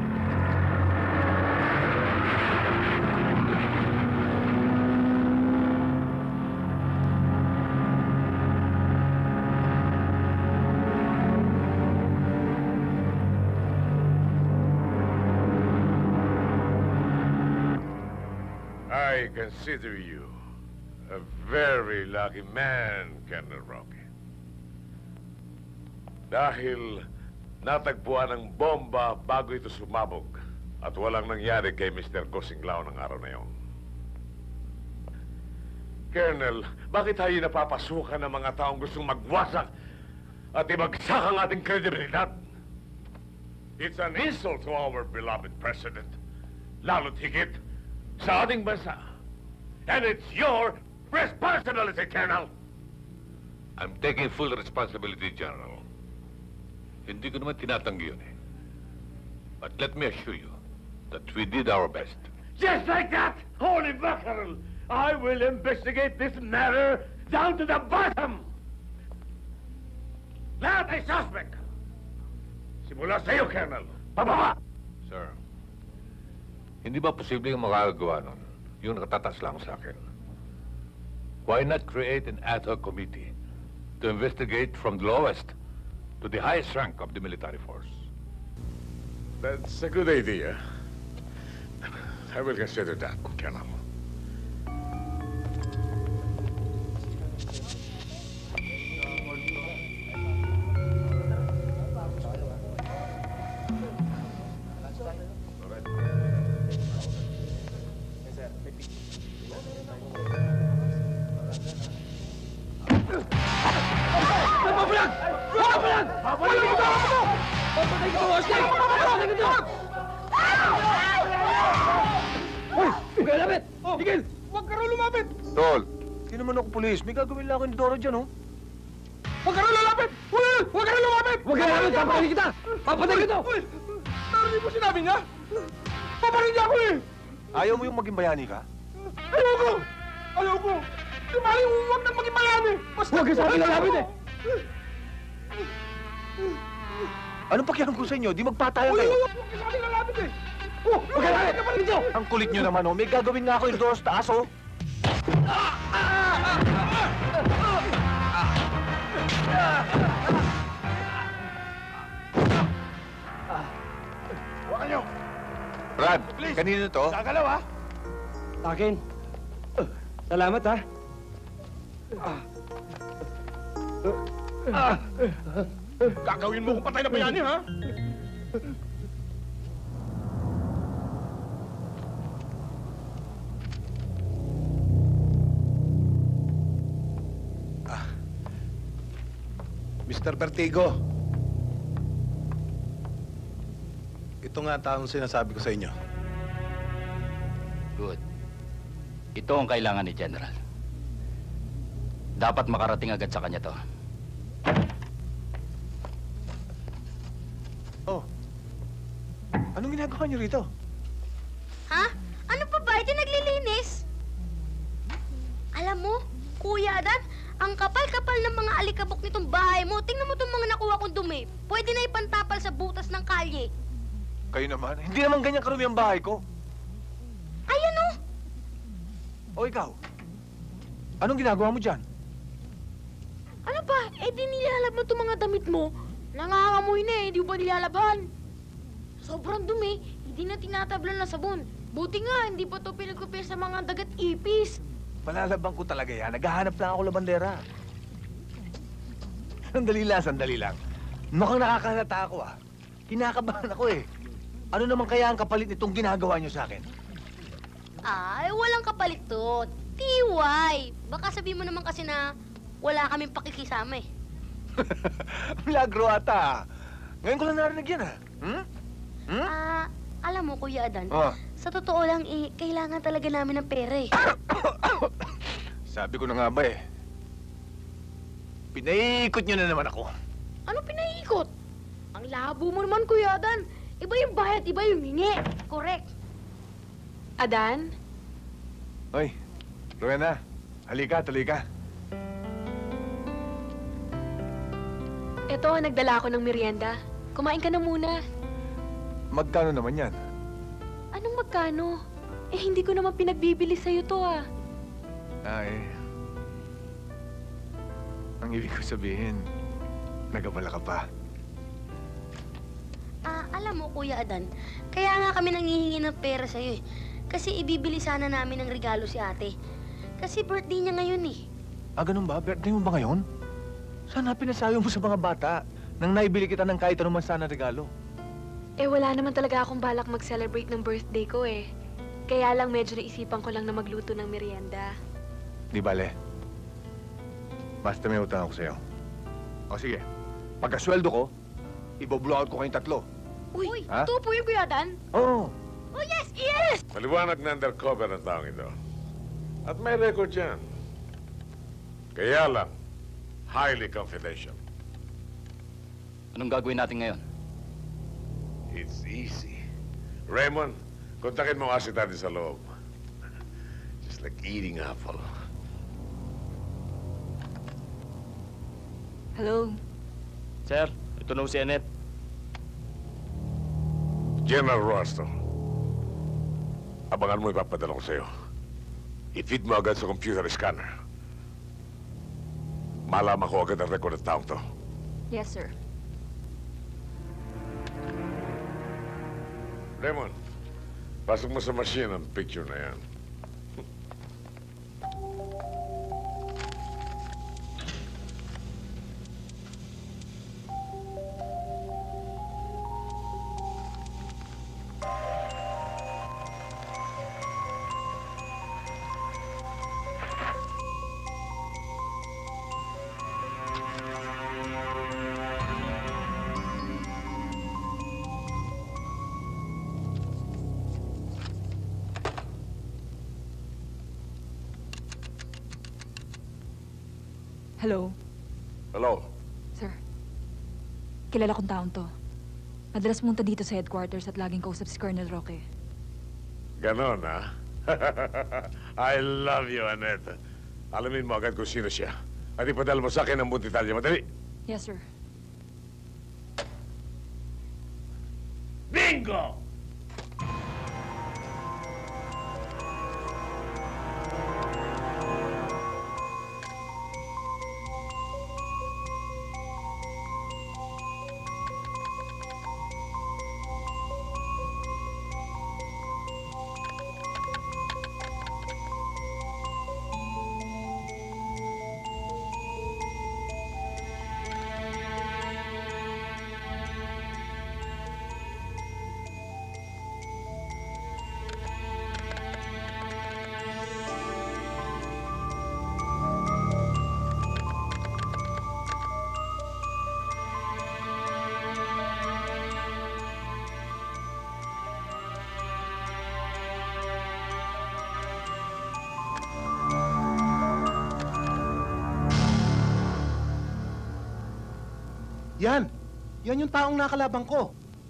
I consider you a very lucky man, Colonel Rocky. Dahil natagpuan ng bomba bago ito sumabog at walang nangyari kay Mister Gosinglao ng araw na yon. Colonel, bakit tayo napapasukan ng mga taong gustong magwasak at ibagsak ang ating kredibilidad? It's an insult to our beloved President, lalo't higit sa ating bansa. And it's your responsibility, Colonel! I'm taking full responsibility, General. Hindi ko naman tinatanggi yun eh. But let me assure you that we did our best. Just like that, Holy Mackerel, I will investigate this matter down to the bottom! Lahat ay suspect! Simula sa iyo, Colonel. Pababa! Sir, hindi ba posibleng makakagawa nun? Yung nakatatas lang sa akin. Why not create an ad hoc committee to investigate from the lowest to the highest rank of the military force? That's a good idea. I will consider that, Colonel. Tol, hindi naman ako pulis. May gagawin lang ako ni Doro dyan, oh. Huwag ka rin lalapit! Huwag huwag ka rin lumapit! Huwag ka lalapit! Papatay kita! Papatay kita! Uy! Narinig mo sinabi niya? Papatay niya ako eh! Ayaw mo yung maging bayani ka? Ayoko! Ayoko! Si Maring huwag nang maging bayani! Basta Huwag ka sa akin lalapit eh! Anong pakialam ko sa inyo? Di magpatayan Uy! kayo. Huwag ka sa akin lalapit eh! Oh! Huwag ka lalapit ka pa rin dito! Ang kulit nyo naman, oh. May gagawin nga ako yung Doro sa taas, oh. Huwakan niyo! Brad, kanino to? Gagalaw, ha? Akin. Salamat, ha? Gagawin mo kung patay na bayani, ha? Mister Vertigo. Ito nga taong sinasabi ko sa inyo. Good. Ito ang kailangan ni General. Dapat makarating agad sa kanya to. Oh. Anong ginagawa niyo rito? Ha? Ano pa ba? Ito naglilinis? Alam mo, Kuya Adan, ang kapal-kapal ng mga alikabok nitong bahay mo. Tingnan mo itong mga nakuha kong dumi. Pwede na ipantapal sa butas ng kalye. Kayo naman. Hindi naman ganyan karumi ang bahay ko. Ayan o! O ikaw? Anong ginagawa mo dyan? Ano pa? Eh di nilalab mo itong mga damit mo. Nangangamoy na eh. Di ba nilalaban? Sobrang dumi. Hindi na tinatablan na sabon. Buti nga, hindi pa ito pinagkupir sa mga dagat ipis. Palalabang ko talaga yan. Naghahanap lang ako labandera. Sandali lang, sandali lang. Mukhang nakakahalata ako, ah. Kinakabahan ako, eh. Ano naman kaya ang kapalit nitong ginagawa niyo sa akin? Ay, walang kapalit to. T Y. Baka sabihin mo naman kasi na wala kaming pakikisama eh. Milagro ata, ah. Ngayon ko lang narinig yan, ah. Hmm? Hmm? Ah, alam mo, Kuya Adan, Oh. sa totoo lang eh, kailangan talaga namin ng pera eh. Sabi ko na nga ba, eh. Pinaiikot niyo na naman ako. Ano pinaiikot? Ang labo mo naman, Kuya Adan. Iba yung bayad, iba yung hingi. Correct. Adan? Hoy, Rowena, halika, tuloy ka. Eto, nagdala ako ng merienda. Kumain ka na muna. magkano naman yan? Anong magkano? Eh, hindi ko naman pinagbibili sa'yo to, ah. Ay, ang ibig ko sabihin, nagabala ka pa. Ah, alam mo, Kuya Adan, kaya nga kami nanghihingi ng pera sa'yo eh. Kasi ibibili sana namin ng regalo si ate. Kasi birthday niya ngayon eh. Ah, ganun ba? Birthday mo ba ngayon? Sana pinasayo mo sa mga bata nang naibili kita ng kahit anong sana regalo. Eh, wala naman talaga akong balak mag-celebrate ng birthday ko eh. Kaya lang medyo naisipan ko lang na magluto ng merienda. Di bale. Basta may utang ako sa'yo. O sige, pagkasweldo ko, iboblowout ko kayong tatlo. Uy, Ha? ito po yung Kuya Adan? Oo. Oh, yes, yes! Maliwanag na undercover ang taong ito. At may record yan. Kaya lang, highly confidential. Anong gagawin natin ngayon? It's easy. Raymond, kontakin mo nga si Daddy sa loob. Just like eating apple. Hello? Sir, ito na si Annette. General Roston, abangan mo ipapadala ko sa'yo. I-feed mo agad sa computer scanner. Malaman ko agad ang record ng taong to. Yes, sir. Raymond, pasok mo sa machine ang picture na yan. Hello? Hello? Sir, kilala kong taong to. Madalas pumunta dito sa headquarters at laging kausap si Colonel Roque. Ganon, ha? I love you, Annette. Alamin mo agad kung sino siya. At ipadala mo sa akin ang buong detalye. Madali! Yes, sir. Bingo! Yan! Yan yung taong nakalabang ko.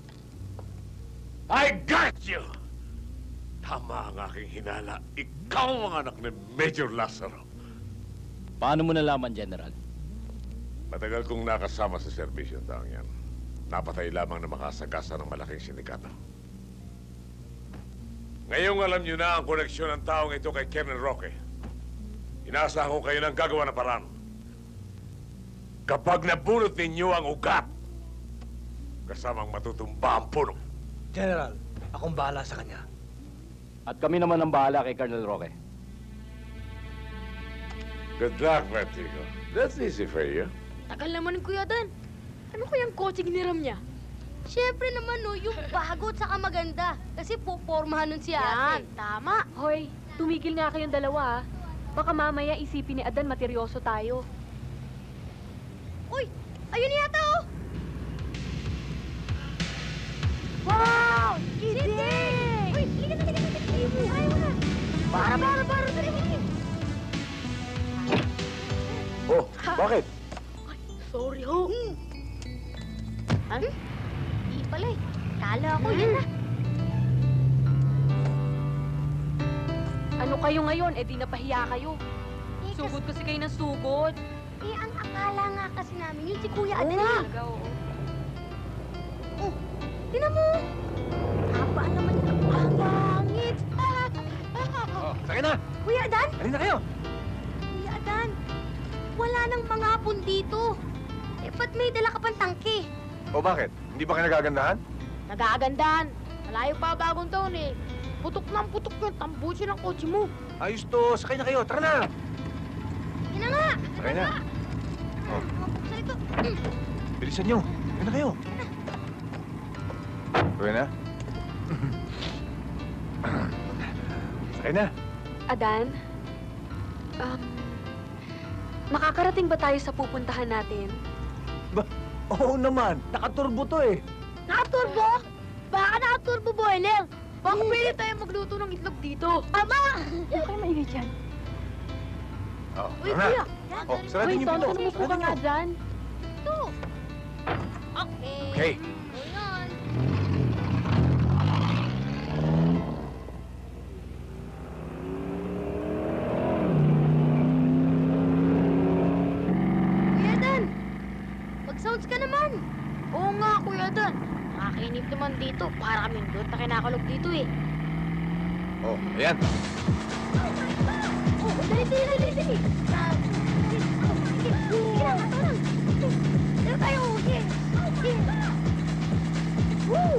I got you! Tama ang aking hinala. Ikaw ang anak ni Major Lazaro. Paano mo nalaman, General? Matagal kong nakasama sa serbisyo ang taong yan. Napatay lamang na makasagasa ng malaking sindikato. Ngayong alam niyo na ang koneksyon ng taong ito kay Colonel Roque. Inaasahan ko kayo ng gagawa na paraan. Kapag nabunot ninyo ang ugat, kasamang matutumba ang puno. General, akong bahala sa kanya. At kami naman ang bahala kay Colonel Roque. Good luck, Vertigo. That's easy for you. Tagal naman ni Kuya Dan. Ano kayang kotse giniram niya? Siyempre naman, no, yung bago at saka maganda. Kasi pupormahan nun si ate. Yan, tama. Hoy, tumigil nga kayong dalawa, ah. Baka mamaya isipin ni Adan materyoso tayo. Uy! Ayun yata, oh! Wow! Hindi! Uy, ligat na, ligat na, ligat na. Ayaw na. Para, para, para, dali, dali. Oh, bakit? Sorry, ho. Hmm. Ha? Di pala eh. Kala ko, yan na. Ano kayo ngayon? Eh di napahiya kayo. Sugod kasi kayo ng sugod. Eh, ang akala nga kasi namin yun si Kuya Adan. Oo nga. eh. Oh, tinan mo. baba naman ito. Ang langit. Oh, sakay na! Kuya Adan? Halina kayo! Kuya Adan, wala nang mga hapon dito. Eh, ba't may dala ka pang tangke? O bakit? Hindi ba kayo nagagandahan? Nag-aagandahan. Malayo pa bagong taon eh. Putok ng putok yung tambusin ng kotse mo. Ayos to, sakay na kayo, tara na! Yan na nga! Sakay na! Oh, Buksan ito. bilisan nyo! Sakay na kayo! Sakay na? Sakay na! Adan, um, makakarating ba tayo sa pupuntahan natin? Ba? Oo naman! Nakaturbo to eh! Nakaturbo? Baka nakaturbo boiler. Baka pwede tayo magluto ng itlog dito. Ama! Ano kayo maingay dyan? Oh, Uy, tara kuya! na! Oh, sarado yung pinto! Uy, tonto ka nga dyan. Ito. Okay. Okay. Ayan. Kuya Dan! Mag-sounds ka naman! Oo nga, Kuya Dan. Nakakinip naman dito. Para kaming doon na kinakalog dito eh. Oh, ayan! Oh, dali, dali, dali, dali! Ah, sige, sige, sige lang, ato lang. Dali tayo, sige. Sige. Woo!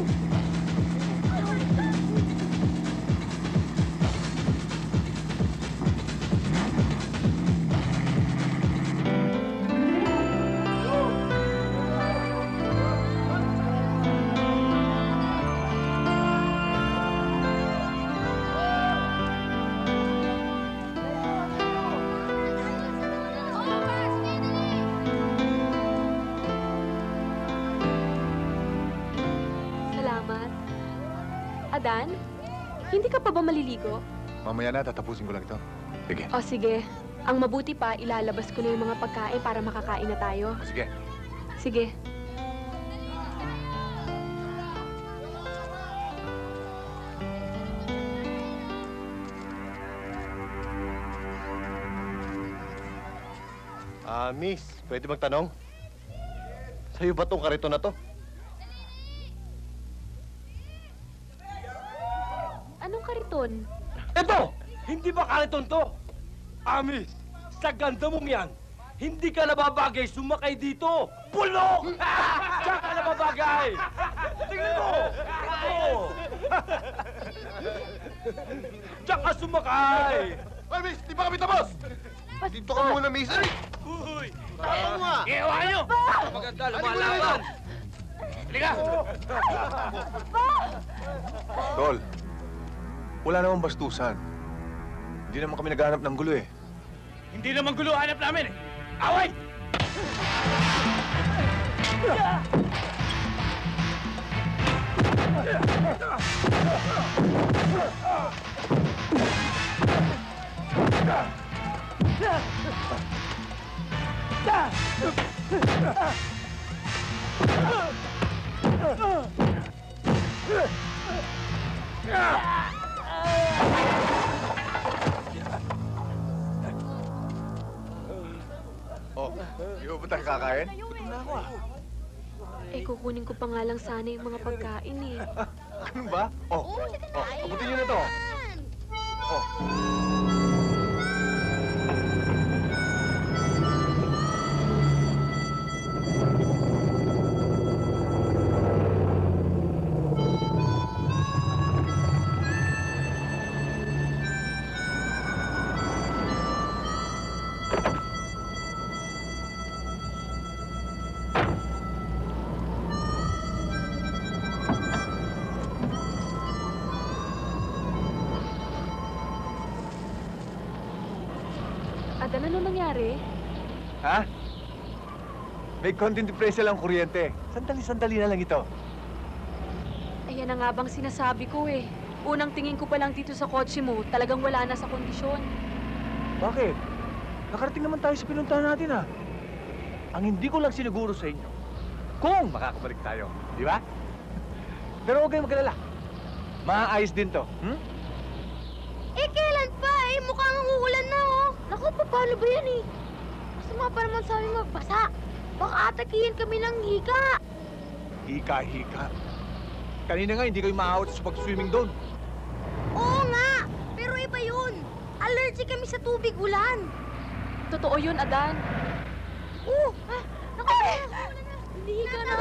Salamat. Adan, hindi ka pa ba maliligo? Mamaya na, tatapusin ko lang ito. Sige. O sige, ang mabuti pa, ilalabas ko na yung mga pagkain para makakain na tayo. Sige. Sige. Ah, miss, pwede magtanong? Sa'yo ba tong karito na to? Anong kariton? Ito! Hindi ba kariton to? Amis, sa ganda mong yan, hindi ka nababagay sumakay dito! Bulok! Diyan ka nababagay! Tingnan mo! Ito! Diyan ka sumakay! Ay, miss! Di ba kami tapos? Dito ka muna, miss! Ay! Uy! Tayo mo ah! Iiwan nyo! Maganda, lumalaban! Halika! Tol, wala namang bastusan. Hindi naman kami naghahanap ng gulo eh. Hindi naman gulo hanap namin eh! Away! Oh, di ba ba tayo kakain? Gutom na ako ah. Eh, kukunin ko pa nga lang sana yung mga pagkain eh. Ano ba? Oh, oh, abutin nyo na to. Oh. Adan, ano nangyari? Ha? May konting depresya lang kuryente. Sandali-sandali na lang ito. Ayan na nga bang sinasabi ko eh. Unang tingin ko pa lang dito sa kotse mo, talagang wala na sa kondisyon. Bakit? Nakarating naman tayo sa pinuntahan natin ah. Ang hindi ko lang siniguro sa inyo, kung makakabalik tayo, di ba? Pero huwag kayong mag-alala. Maaayos din to. Hmm? Eh, kailan pa eh? Mukhang uulan na oh. Naku, paano ba yan eh? Masama pa naman sa amin magbasa. Baka atakihin kami ng hika. Hika-hika. Kanina nga, hindi kayo maawat sa pag-swimming doon. Oo nga! Pero iba yun. Allergic kami sa tubig ulan. Totoo yun, Adan. Oo! Ah, naku! Hindi ka na.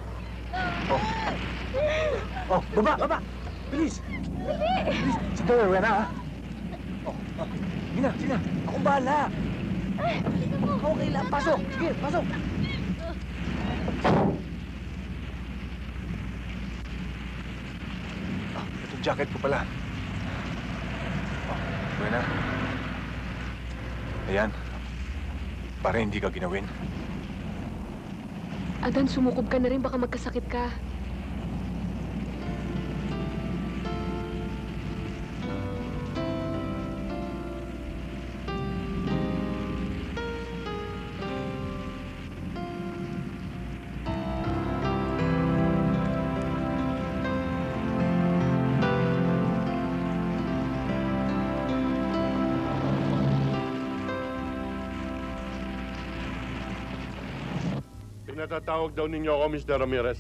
Oh, baba, baba! Bilis! Bilis! Si Doyle, wala na, ha? Oh, oh. Sige na, sige na. Akong bahala. Okay lang, pasok. Sige, pasok. Ah, itong jacket ko pala. Oh, buena. Ayan. Para hindi ka ginawin. Adan, sumukob ka na rin. Baka magkasakit ka. Pinatatawag daw ninyo ako, Mister Ramirez.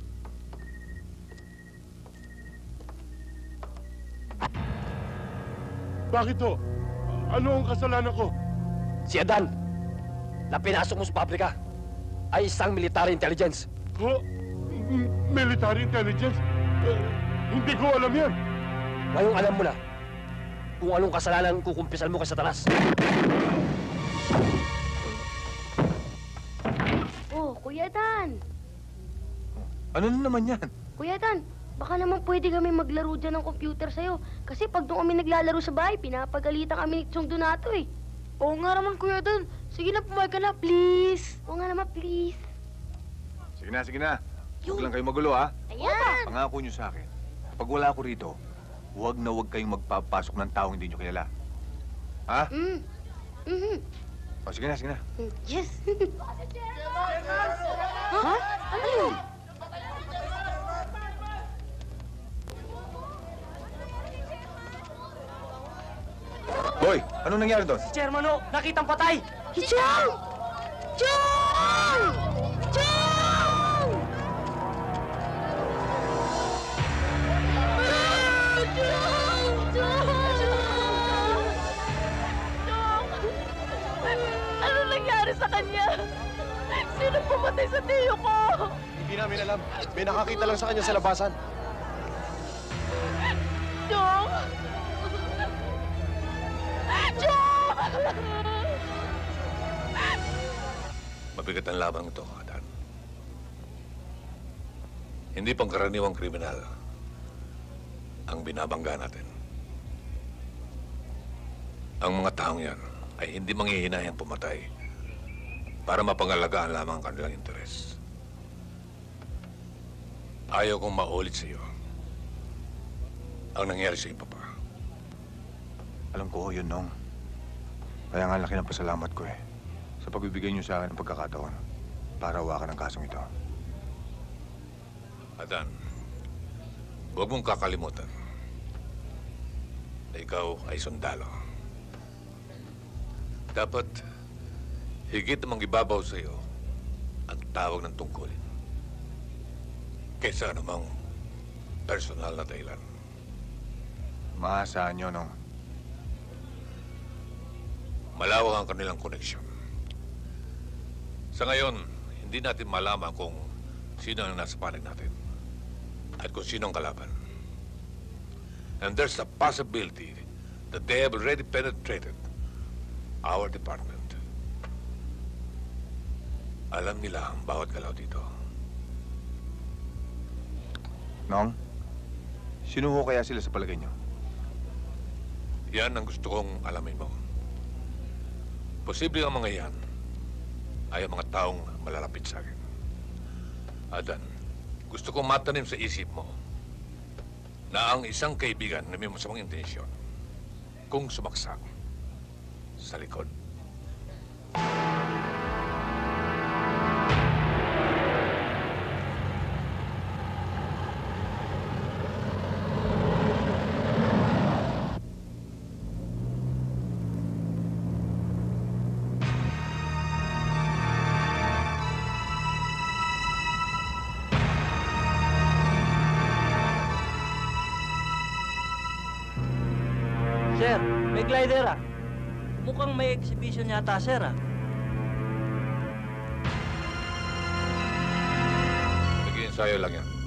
Bakit to? Ano ang kasalanan ko? Si Adan, na pinasok mo sa pabrika, ay isang military intelligence. Ho? M- Military intelligence? Eh, hindi ko alam yan. Ngayong alam mo na kung anong kasalanan kukumpisan mo kay Satanas. Oh, Kuya Dan. Ano na naman yan? Kuya Dan, baka naman pwede kami maglaro dyan ng computer sa'yo. Kasi pag doon kami naglalaro sa bahay, pinapagalitan kami ni Chong Donato eh. Oo nga naman, Kuya Dan. Sige na, pumayag ka na, please. Oo nga naman, please. Sige na, sige na. Huwag lang kayo magulo, ha? Ayan! Pangako nyo sa akin, pag wala ako rito, huwag na huwag kayong magpapasok ng taong hindi nyo kilala. Ha? Mm. Mm-hmm. O, sige na, sige na. Yes. Ha? Ano yun? Hoy, anong nangyari doon? Si Chairman o, nakitang patay! Si Chong! Chong! Chong! Ah! Chong! Chong! Chong! Ano nangyari sa kanya? Sino pumatay sa tiyo ko? Hindi namin alam. May nakakita lang sa kanya sa labasan. Chong! Chong! Mabigat ang labang ito, Adan. Hindi pangkaraniwang kriminal ang binabangga natin. Ang mga taong yan ay hindi manghihinayang pumatay para mapangalagaan lamang ang kanilang interes. Ayaw kong maulit sa iyo ang nangyari sa iyong papa. Alam ko, yun, Nong. Kaya nga laki ng pasalamat ko, eh. Sa pagbibigay niyo sa akin ng pagkakataon para hawakan ang kasong ito. Adan, huwag mong kakalimutan na ikaw ay sundalo. Dapat higit namang ibabaw sa iyo ang tawag ng tungkulin kaysa anumang personal na dahilan. Maasahan niyo, Nong. Malawak ang kanilang koneksyon. Sa ngayon, hindi natin malaman kung sino ang nasa panig natin at kung sino ang kalaban. And there's a possibility that they have already penetrated our department. Alam nila ang bawat galaw dito. Nong, sino ho kaya sila sa palagay niyo? Yan ang gusto kong alamin mo. Posible ang mga yan ay ang mga taong malalapit sa akin. Adan, gusto kong matanim sa isip mo na ang isang kaibigan na may masamang intensyon kung sumaksak sa likod. Sir, may glider ah. Mukhang may exhibition yata, sir ah. Nag-iensayo lang yan.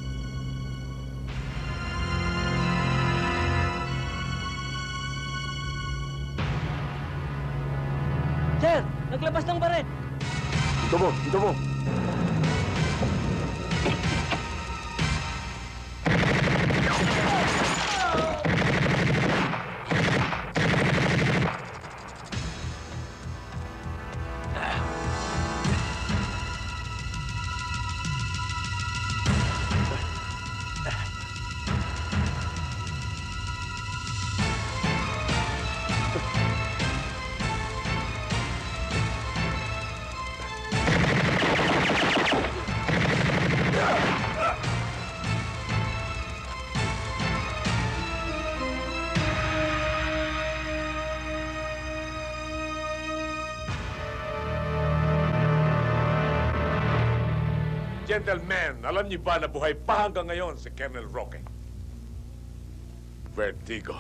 Sir, naglabas ng baret. Dito mo, dito mo. Gentlemen, alam niyo ba na buhay pa hanggang ngayon si Colonel Roque? Vertigo.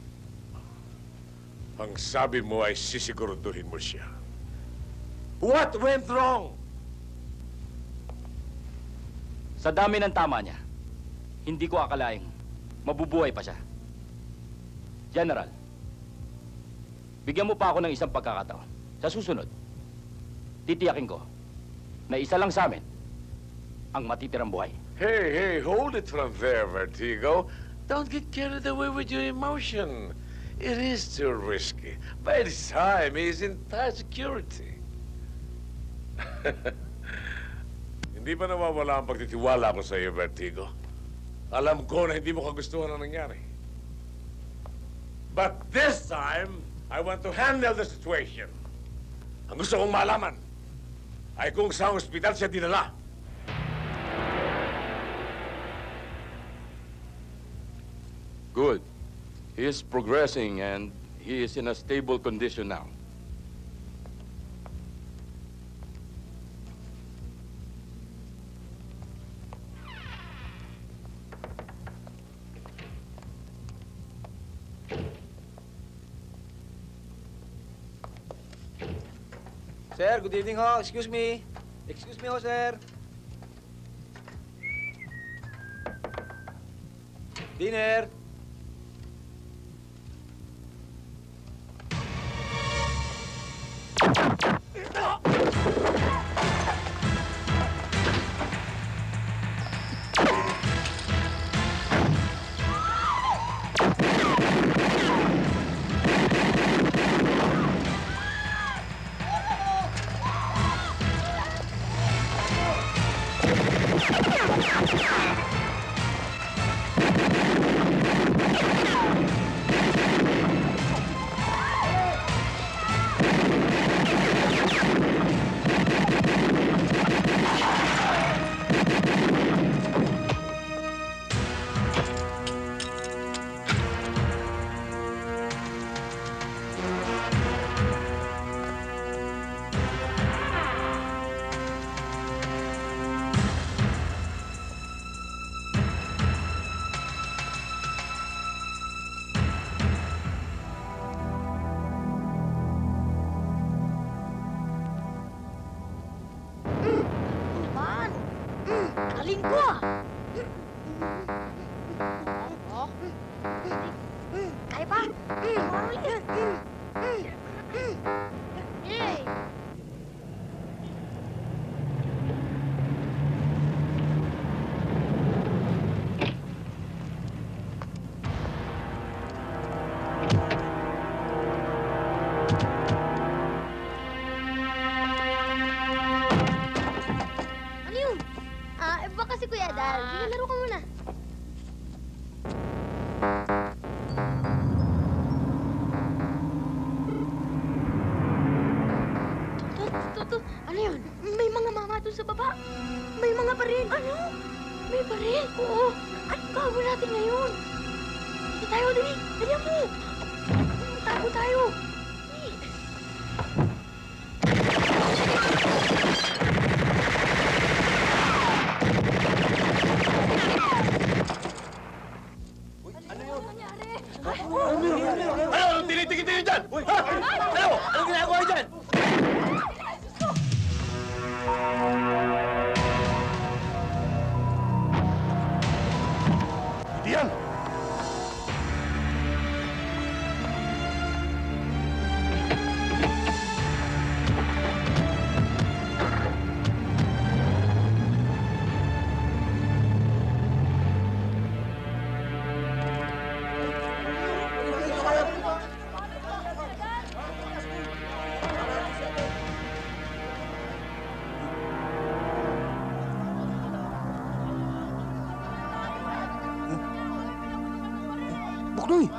Ang sabi mo ay sisiguraduhin mo siya. What went wrong? Sa dami ng tama niya, hindi ko akalaing mabubuhay pa siya. General, bigyan mo pa ako ng isang pagkakataon. Sa susunod, titiyakin ko na isa lang sa amin ang matitirang buhay. Hey, hey, hold it from there, Vertigo. Don't get carried away with your emotion. It is too risky. By this time, he's in tight security. Hindi ba nawawala ang pagtitiwala ko sa iyo, Vertigo? Alam ko na hindi mo kagustuhan ang nangyari. But this time, I want to handle the situation. Ang gusto kong malaman ay kung sa ospital siya dinala. Good. He is progressing and he is in a stable condition now. Sir, good evening ho. Excuse me. Excuse me ho, sir. Dinner. Galing ko ah! Oh? Kaya pa? Parang ulit! Yay! Ano yun? Ah, eh, baka si Kuya Dal. Sige, laro ka muna. Toto, ano yun? May mga mama doon sa baba. May mga baril. Ano? May baril? Oo. Anong gagawin natin ngayon? Dito tayo, dali. Dali mo. Tago tayo. Dali. Ano, Noy!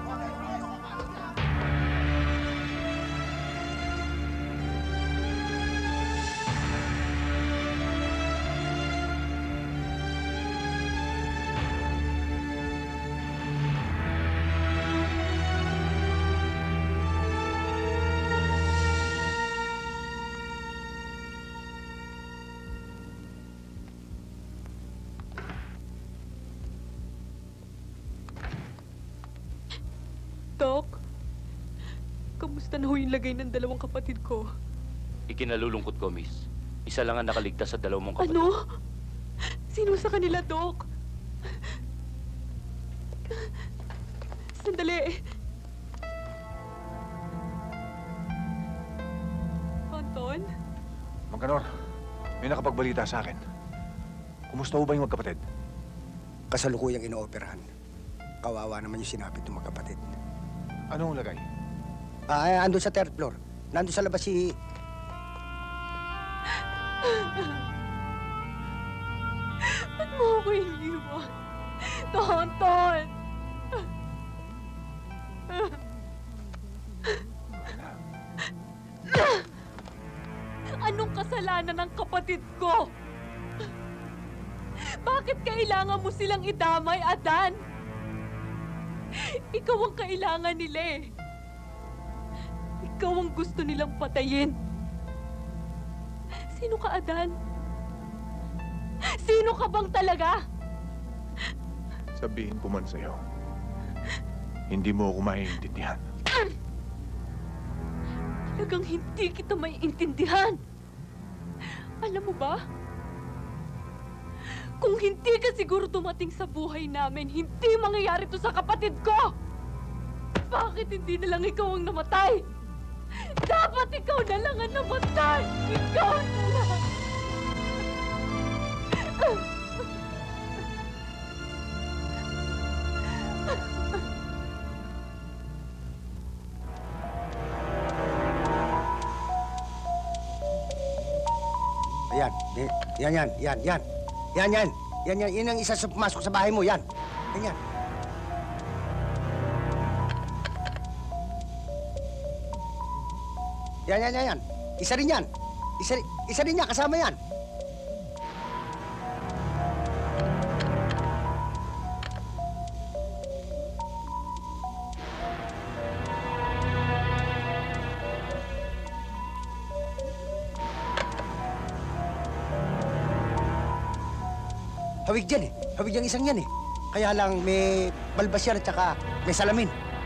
Doc, kamusta na ho yung lagay ng dalawang kapatid ko? Ikinalulungkot ko, miss. Isa lang ang nakaligtas sa dalawang mong kapatid. Ano? Sino sa kanila, Doc? Sandali. Anton? Mangkanor, may nakapagbalita sa akin. Kumusta ho ba yung magkapatid? Kasalukuyang inooperahan. Kawawa naman yung sinapit ng magkapatid. Ano ang lagay? Ah, andun sa third floor. Nandun sa labas si... Ba't mo ako iniwan? Tonton! Anong kasalanan ng kapatid ko? Bakit kailangan mo silang idamay, Adan? Ikaw ang kailangan nila eh. Ikaw ang gusto nilang patayin. Sino ka, Adan? Sino ka bang talaga? Sabihin ko man sa'yo, hindi mo ako maiintindihan. Talagang hindi kita maiintindihan. Alam mo ba? Kung hindi ka siguro dumating sa buhay namin, hindi mangyayari to sa kapatid ko! Bakit hindi na lang ikaw ang namatay? Dapat ikaw na lang ang namatay! Ikaw na lang! Ayan, di- yan, yan, yan, yan. Yan, yan. Yan, yan. Yan ang isa sa pumasok sa bahay mo. Yan. Yan, yan. Yan, yan, yan, yan. Isa rin yan. Isa, isa rin yan. Kasama yan. Hawig dyan eh. Hawig yung isang yan eh. Kaya lang may balbas yan at saka may salamin.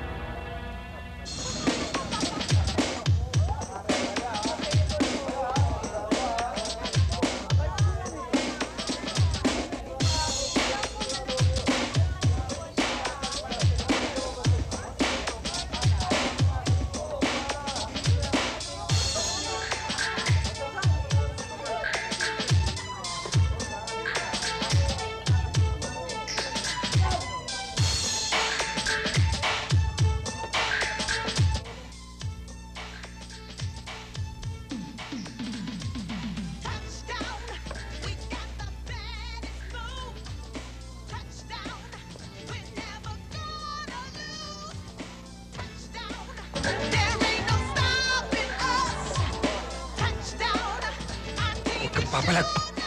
Papalag!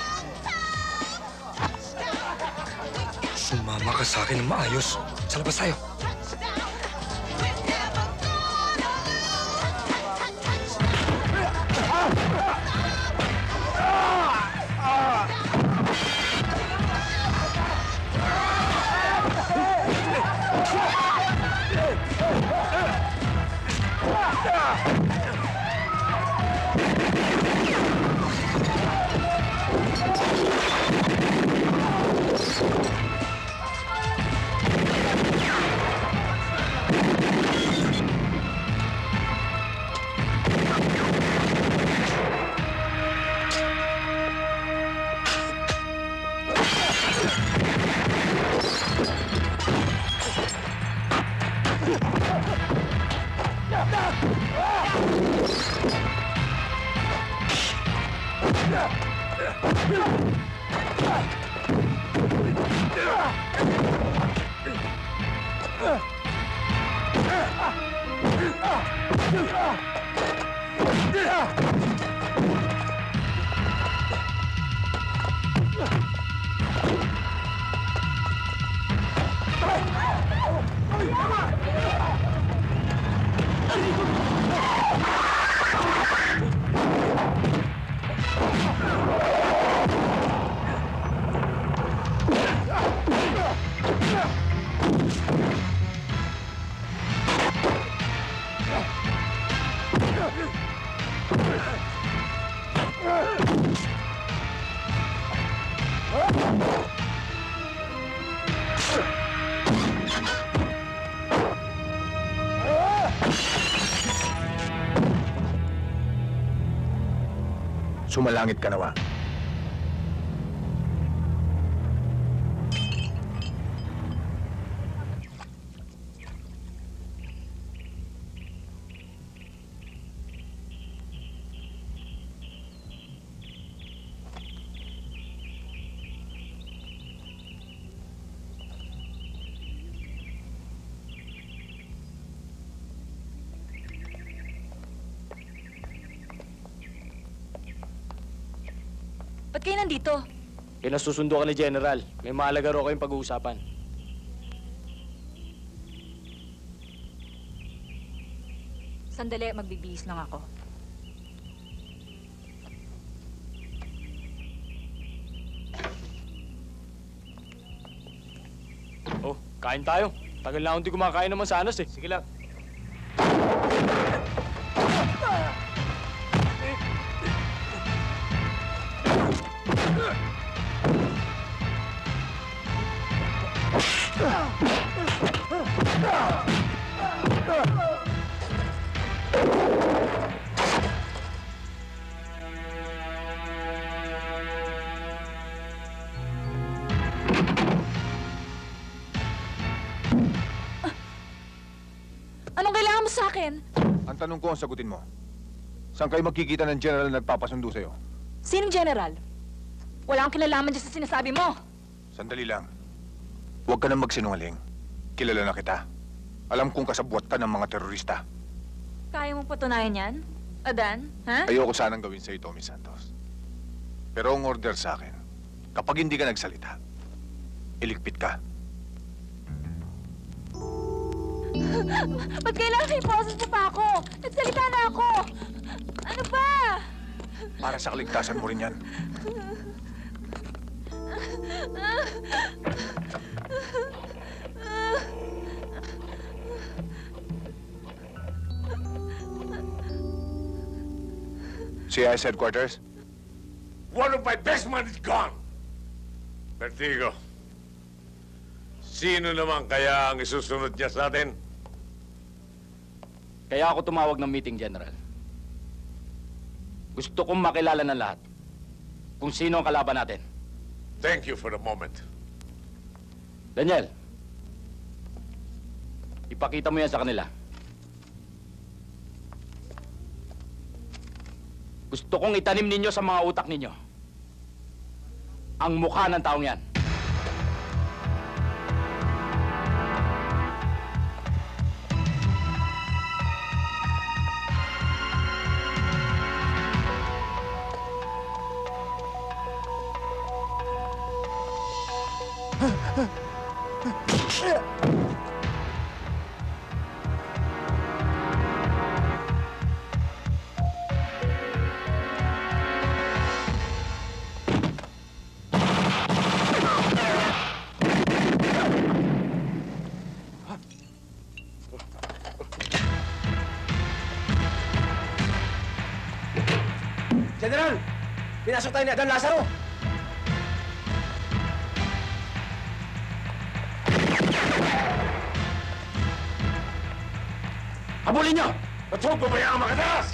Sumama ka sa akin ng maayos. Sa labas tayo. Ah! Sumalangit ka nawa. Ba't kayo nandito? Pinasusundo ka ni General. May mahalaga raw kayong pag-uusapan. Sandali, magbibihis lang ako. Oh, kain tayo. Tagal na akong di kumakain naman sa Anas eh. Sige lang. Anong kailangan mo sa akin? Ang tanong ko ang sagutin mo. Saan kayo magkikita ng general na nagpapasundo sa'yo? Sinong general? Wala akong kinalaman dyan sa sinasabi mo. Sandali lang. Huwag ka nang magsinungaling. Kilala na kita. Alam kong kasabwat ka ng mga terorista. Kaya mong patunayan yan? Adan, ha? Ayoko sanang gawin sa'yo, Tommy Santos. Pero ang order sa akin, kapag hindi ka nagsalita, iligpit ka. Ba't kailangan i-process mo pa ako? Nagsalita na ako! Ano ba? Para sa kaligtasan mo rin yan. C I S headquarters? One of my best men is gone! Vertigo, sino naman kaya ang isusunod niya sa atin? Kaya ako tumawag ng meeting, General. Gusto kong makilala ng lahat kung sino ang kalaban natin. Thank you for the moment. Daniel, ipakita mo yan sa kanila. Gusto kong itanim ninyo sa mga utak ninyo ang mukha ng taong yan. General! Pinasok tayo ni Adan Lazaro! Habulin niyo! At huwag pabayaan makataas!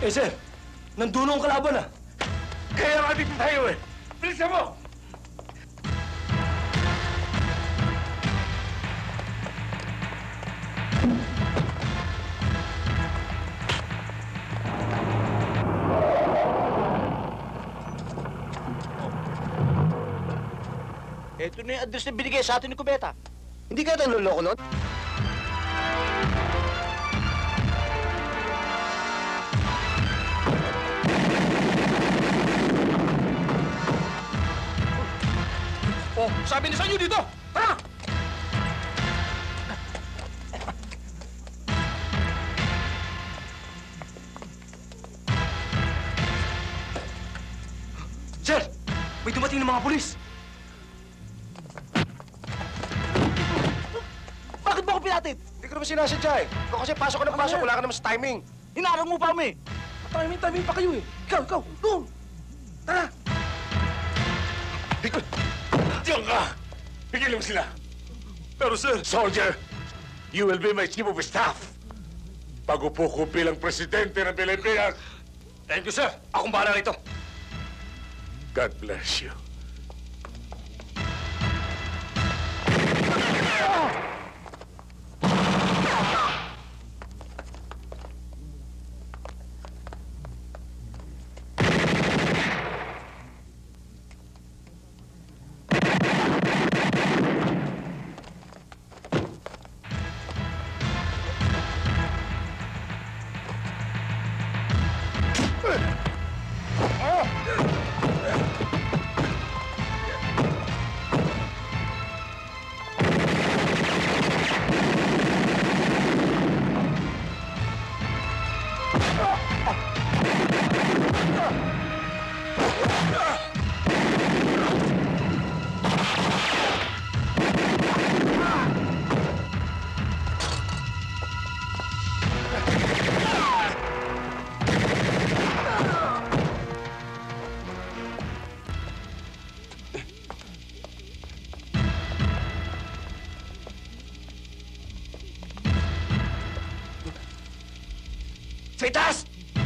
Eh, sir! Nandun ang kalaban, ah! Kaya nga dito tayo eh! Bilisan mo! Ito na yung address na binigay sa atin ni Kubeta. Hindi kaya tayo naloloko nun? Oh, sabi ni sa inyo dito! Tara! Sir! May dumating ng mga pulis! Bakit mo ako pinatid? Hindi ko naman sinasadya eh. Ikaw kasi pasok ka ng pasok, wala ka naman sa timing. Hinarang mo pa kami! Timing, timing pa kayo eh! Ikaw, ikaw! Doon! Tara! Diyan ka! Pigilan mo sila! Pero sir... Soldier, you will be my chief of staff. Bago po ko bilang presidente ng Pilipinas. Thank you, sir. Akong bahala rito. God bless you. Sa itaas!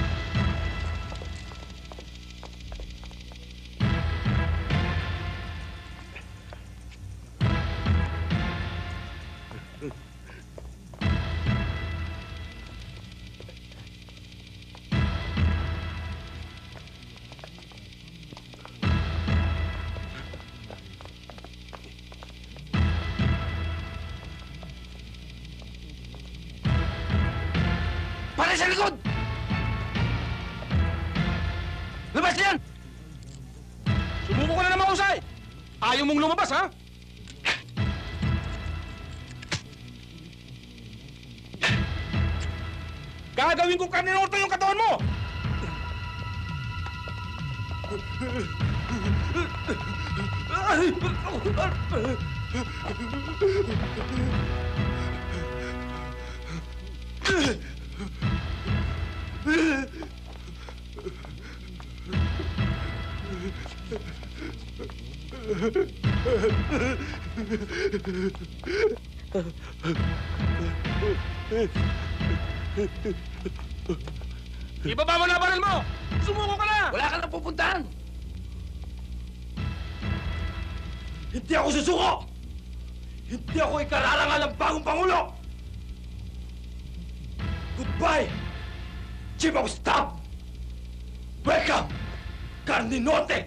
Pare sa likod! Labas niyan! Sumuko ka na naman usay! Ayaw mong lumabas, ha? Gagawin kong karninorto yung katawan mo! Ibaba mo na baril mo! Sumuko ka na! Wala ka na pupuntahan! Hindi ako susuko! Hindi ako ikararangal ng bagong Pangulo! Goodbye, Chief of Staff! Welcome, Carninote!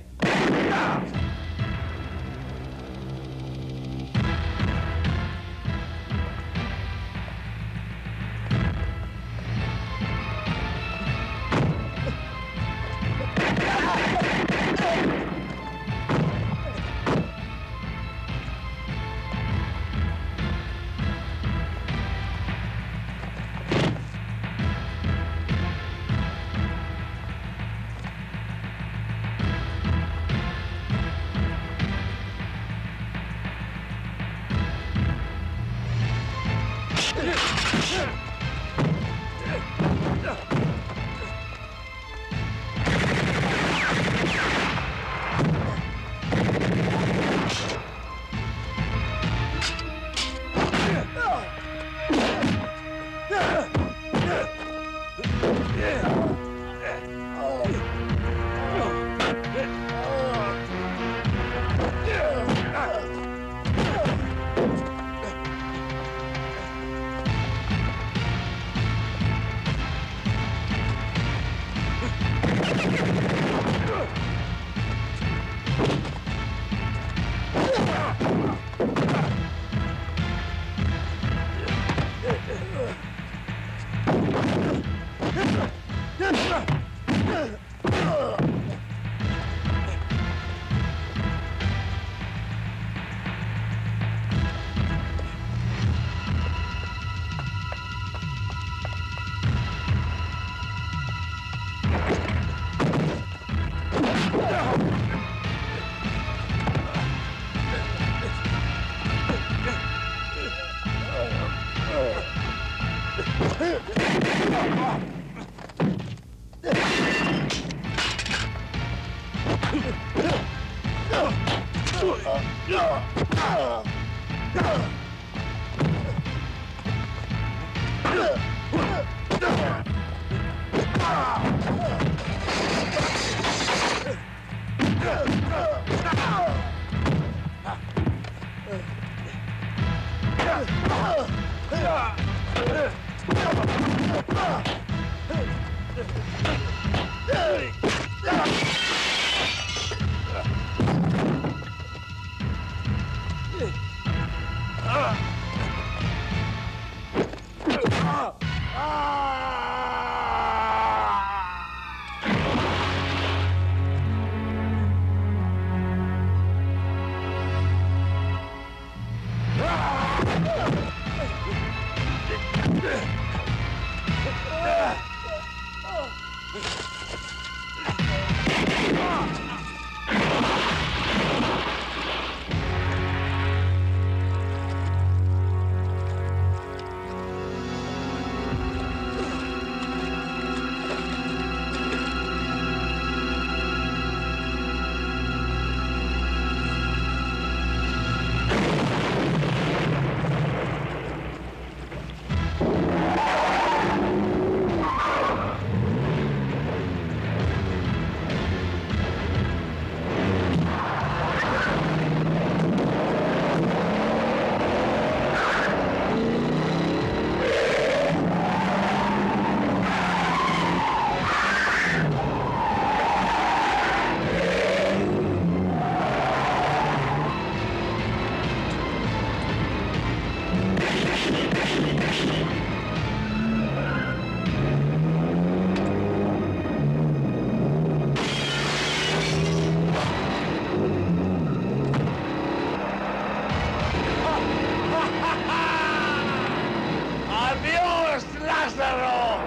Adios, Lázaro!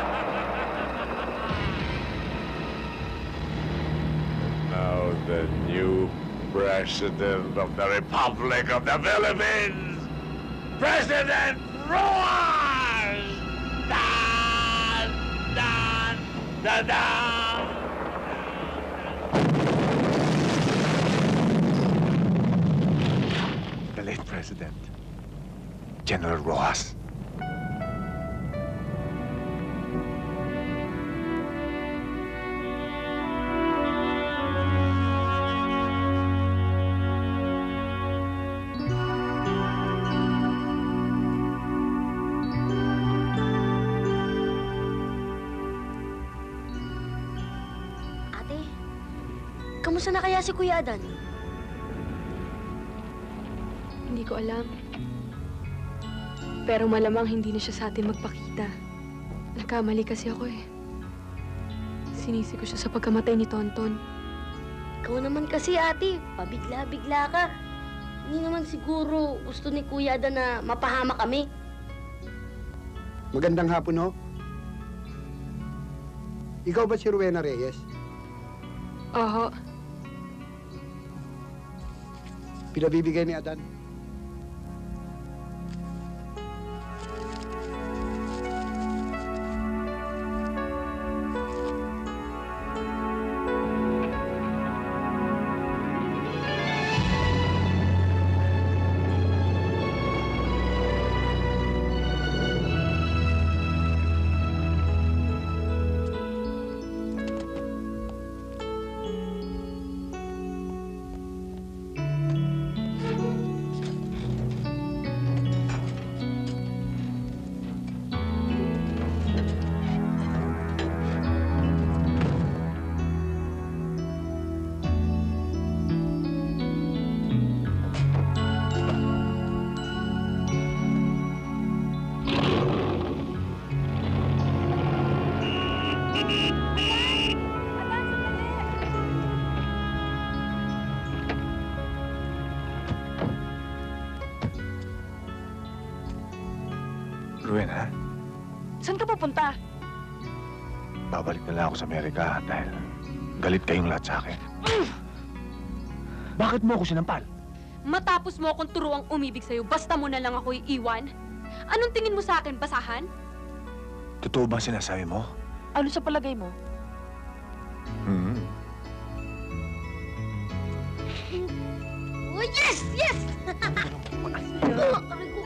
Now the new President of the Republic of the Philippines, President Rojas! Dan, dan, da, dan. The late President, General Rojas. Ate, kamusta na kaya si Kuya Adan? Hindi ko alam. Pero malamang hindi na siya sa atin magpakita. Nagkamali kasi ako eh. Sinisi ko siya sa pagkamatay ni Tonton. Ikaw naman kasi, ate. Pabigla-bigla ka. Hindi naman siguro gusto ni Kuya Adan na mapahama kami. Magandang hapon, ho. Ikaw ba si Rowena Reyes? Oo. Pinabibigay ni Adan? Gwen, ha? Saan ka pupunta? Babalik na lang ako sa Amerika dahil galit kayong lahat sa akin. Bakit mo ako sinampal? Matapos mo akong turuang umibig sa'yo, basta mo na lang ako iiwan? Anong tingin mo sa akin, basahan? Totoo ba sinasabi mo? Ano sa palagay mo? Hmm. Oh, yes! Yes! Oh, aray ko.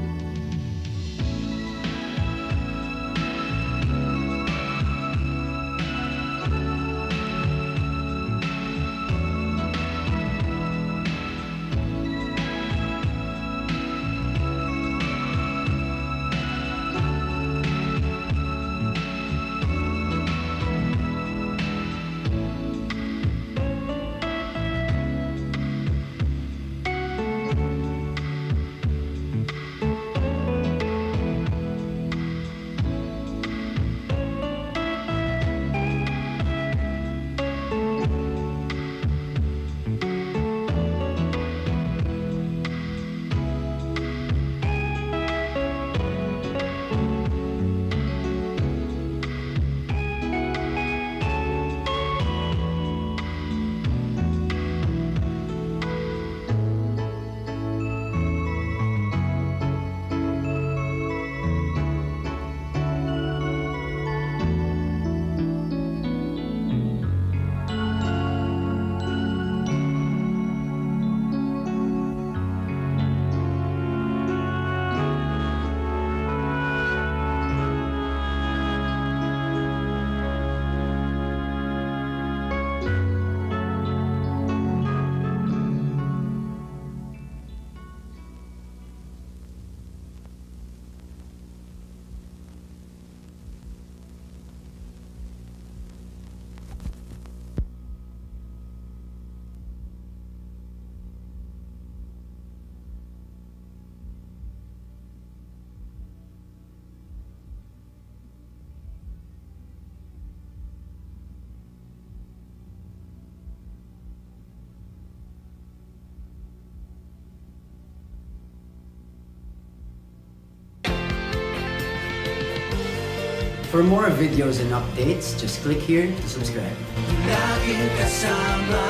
For more videos and updates, just click here to subscribe. Laging kasama,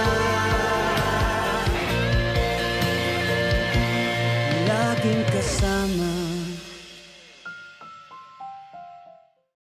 laging kasama.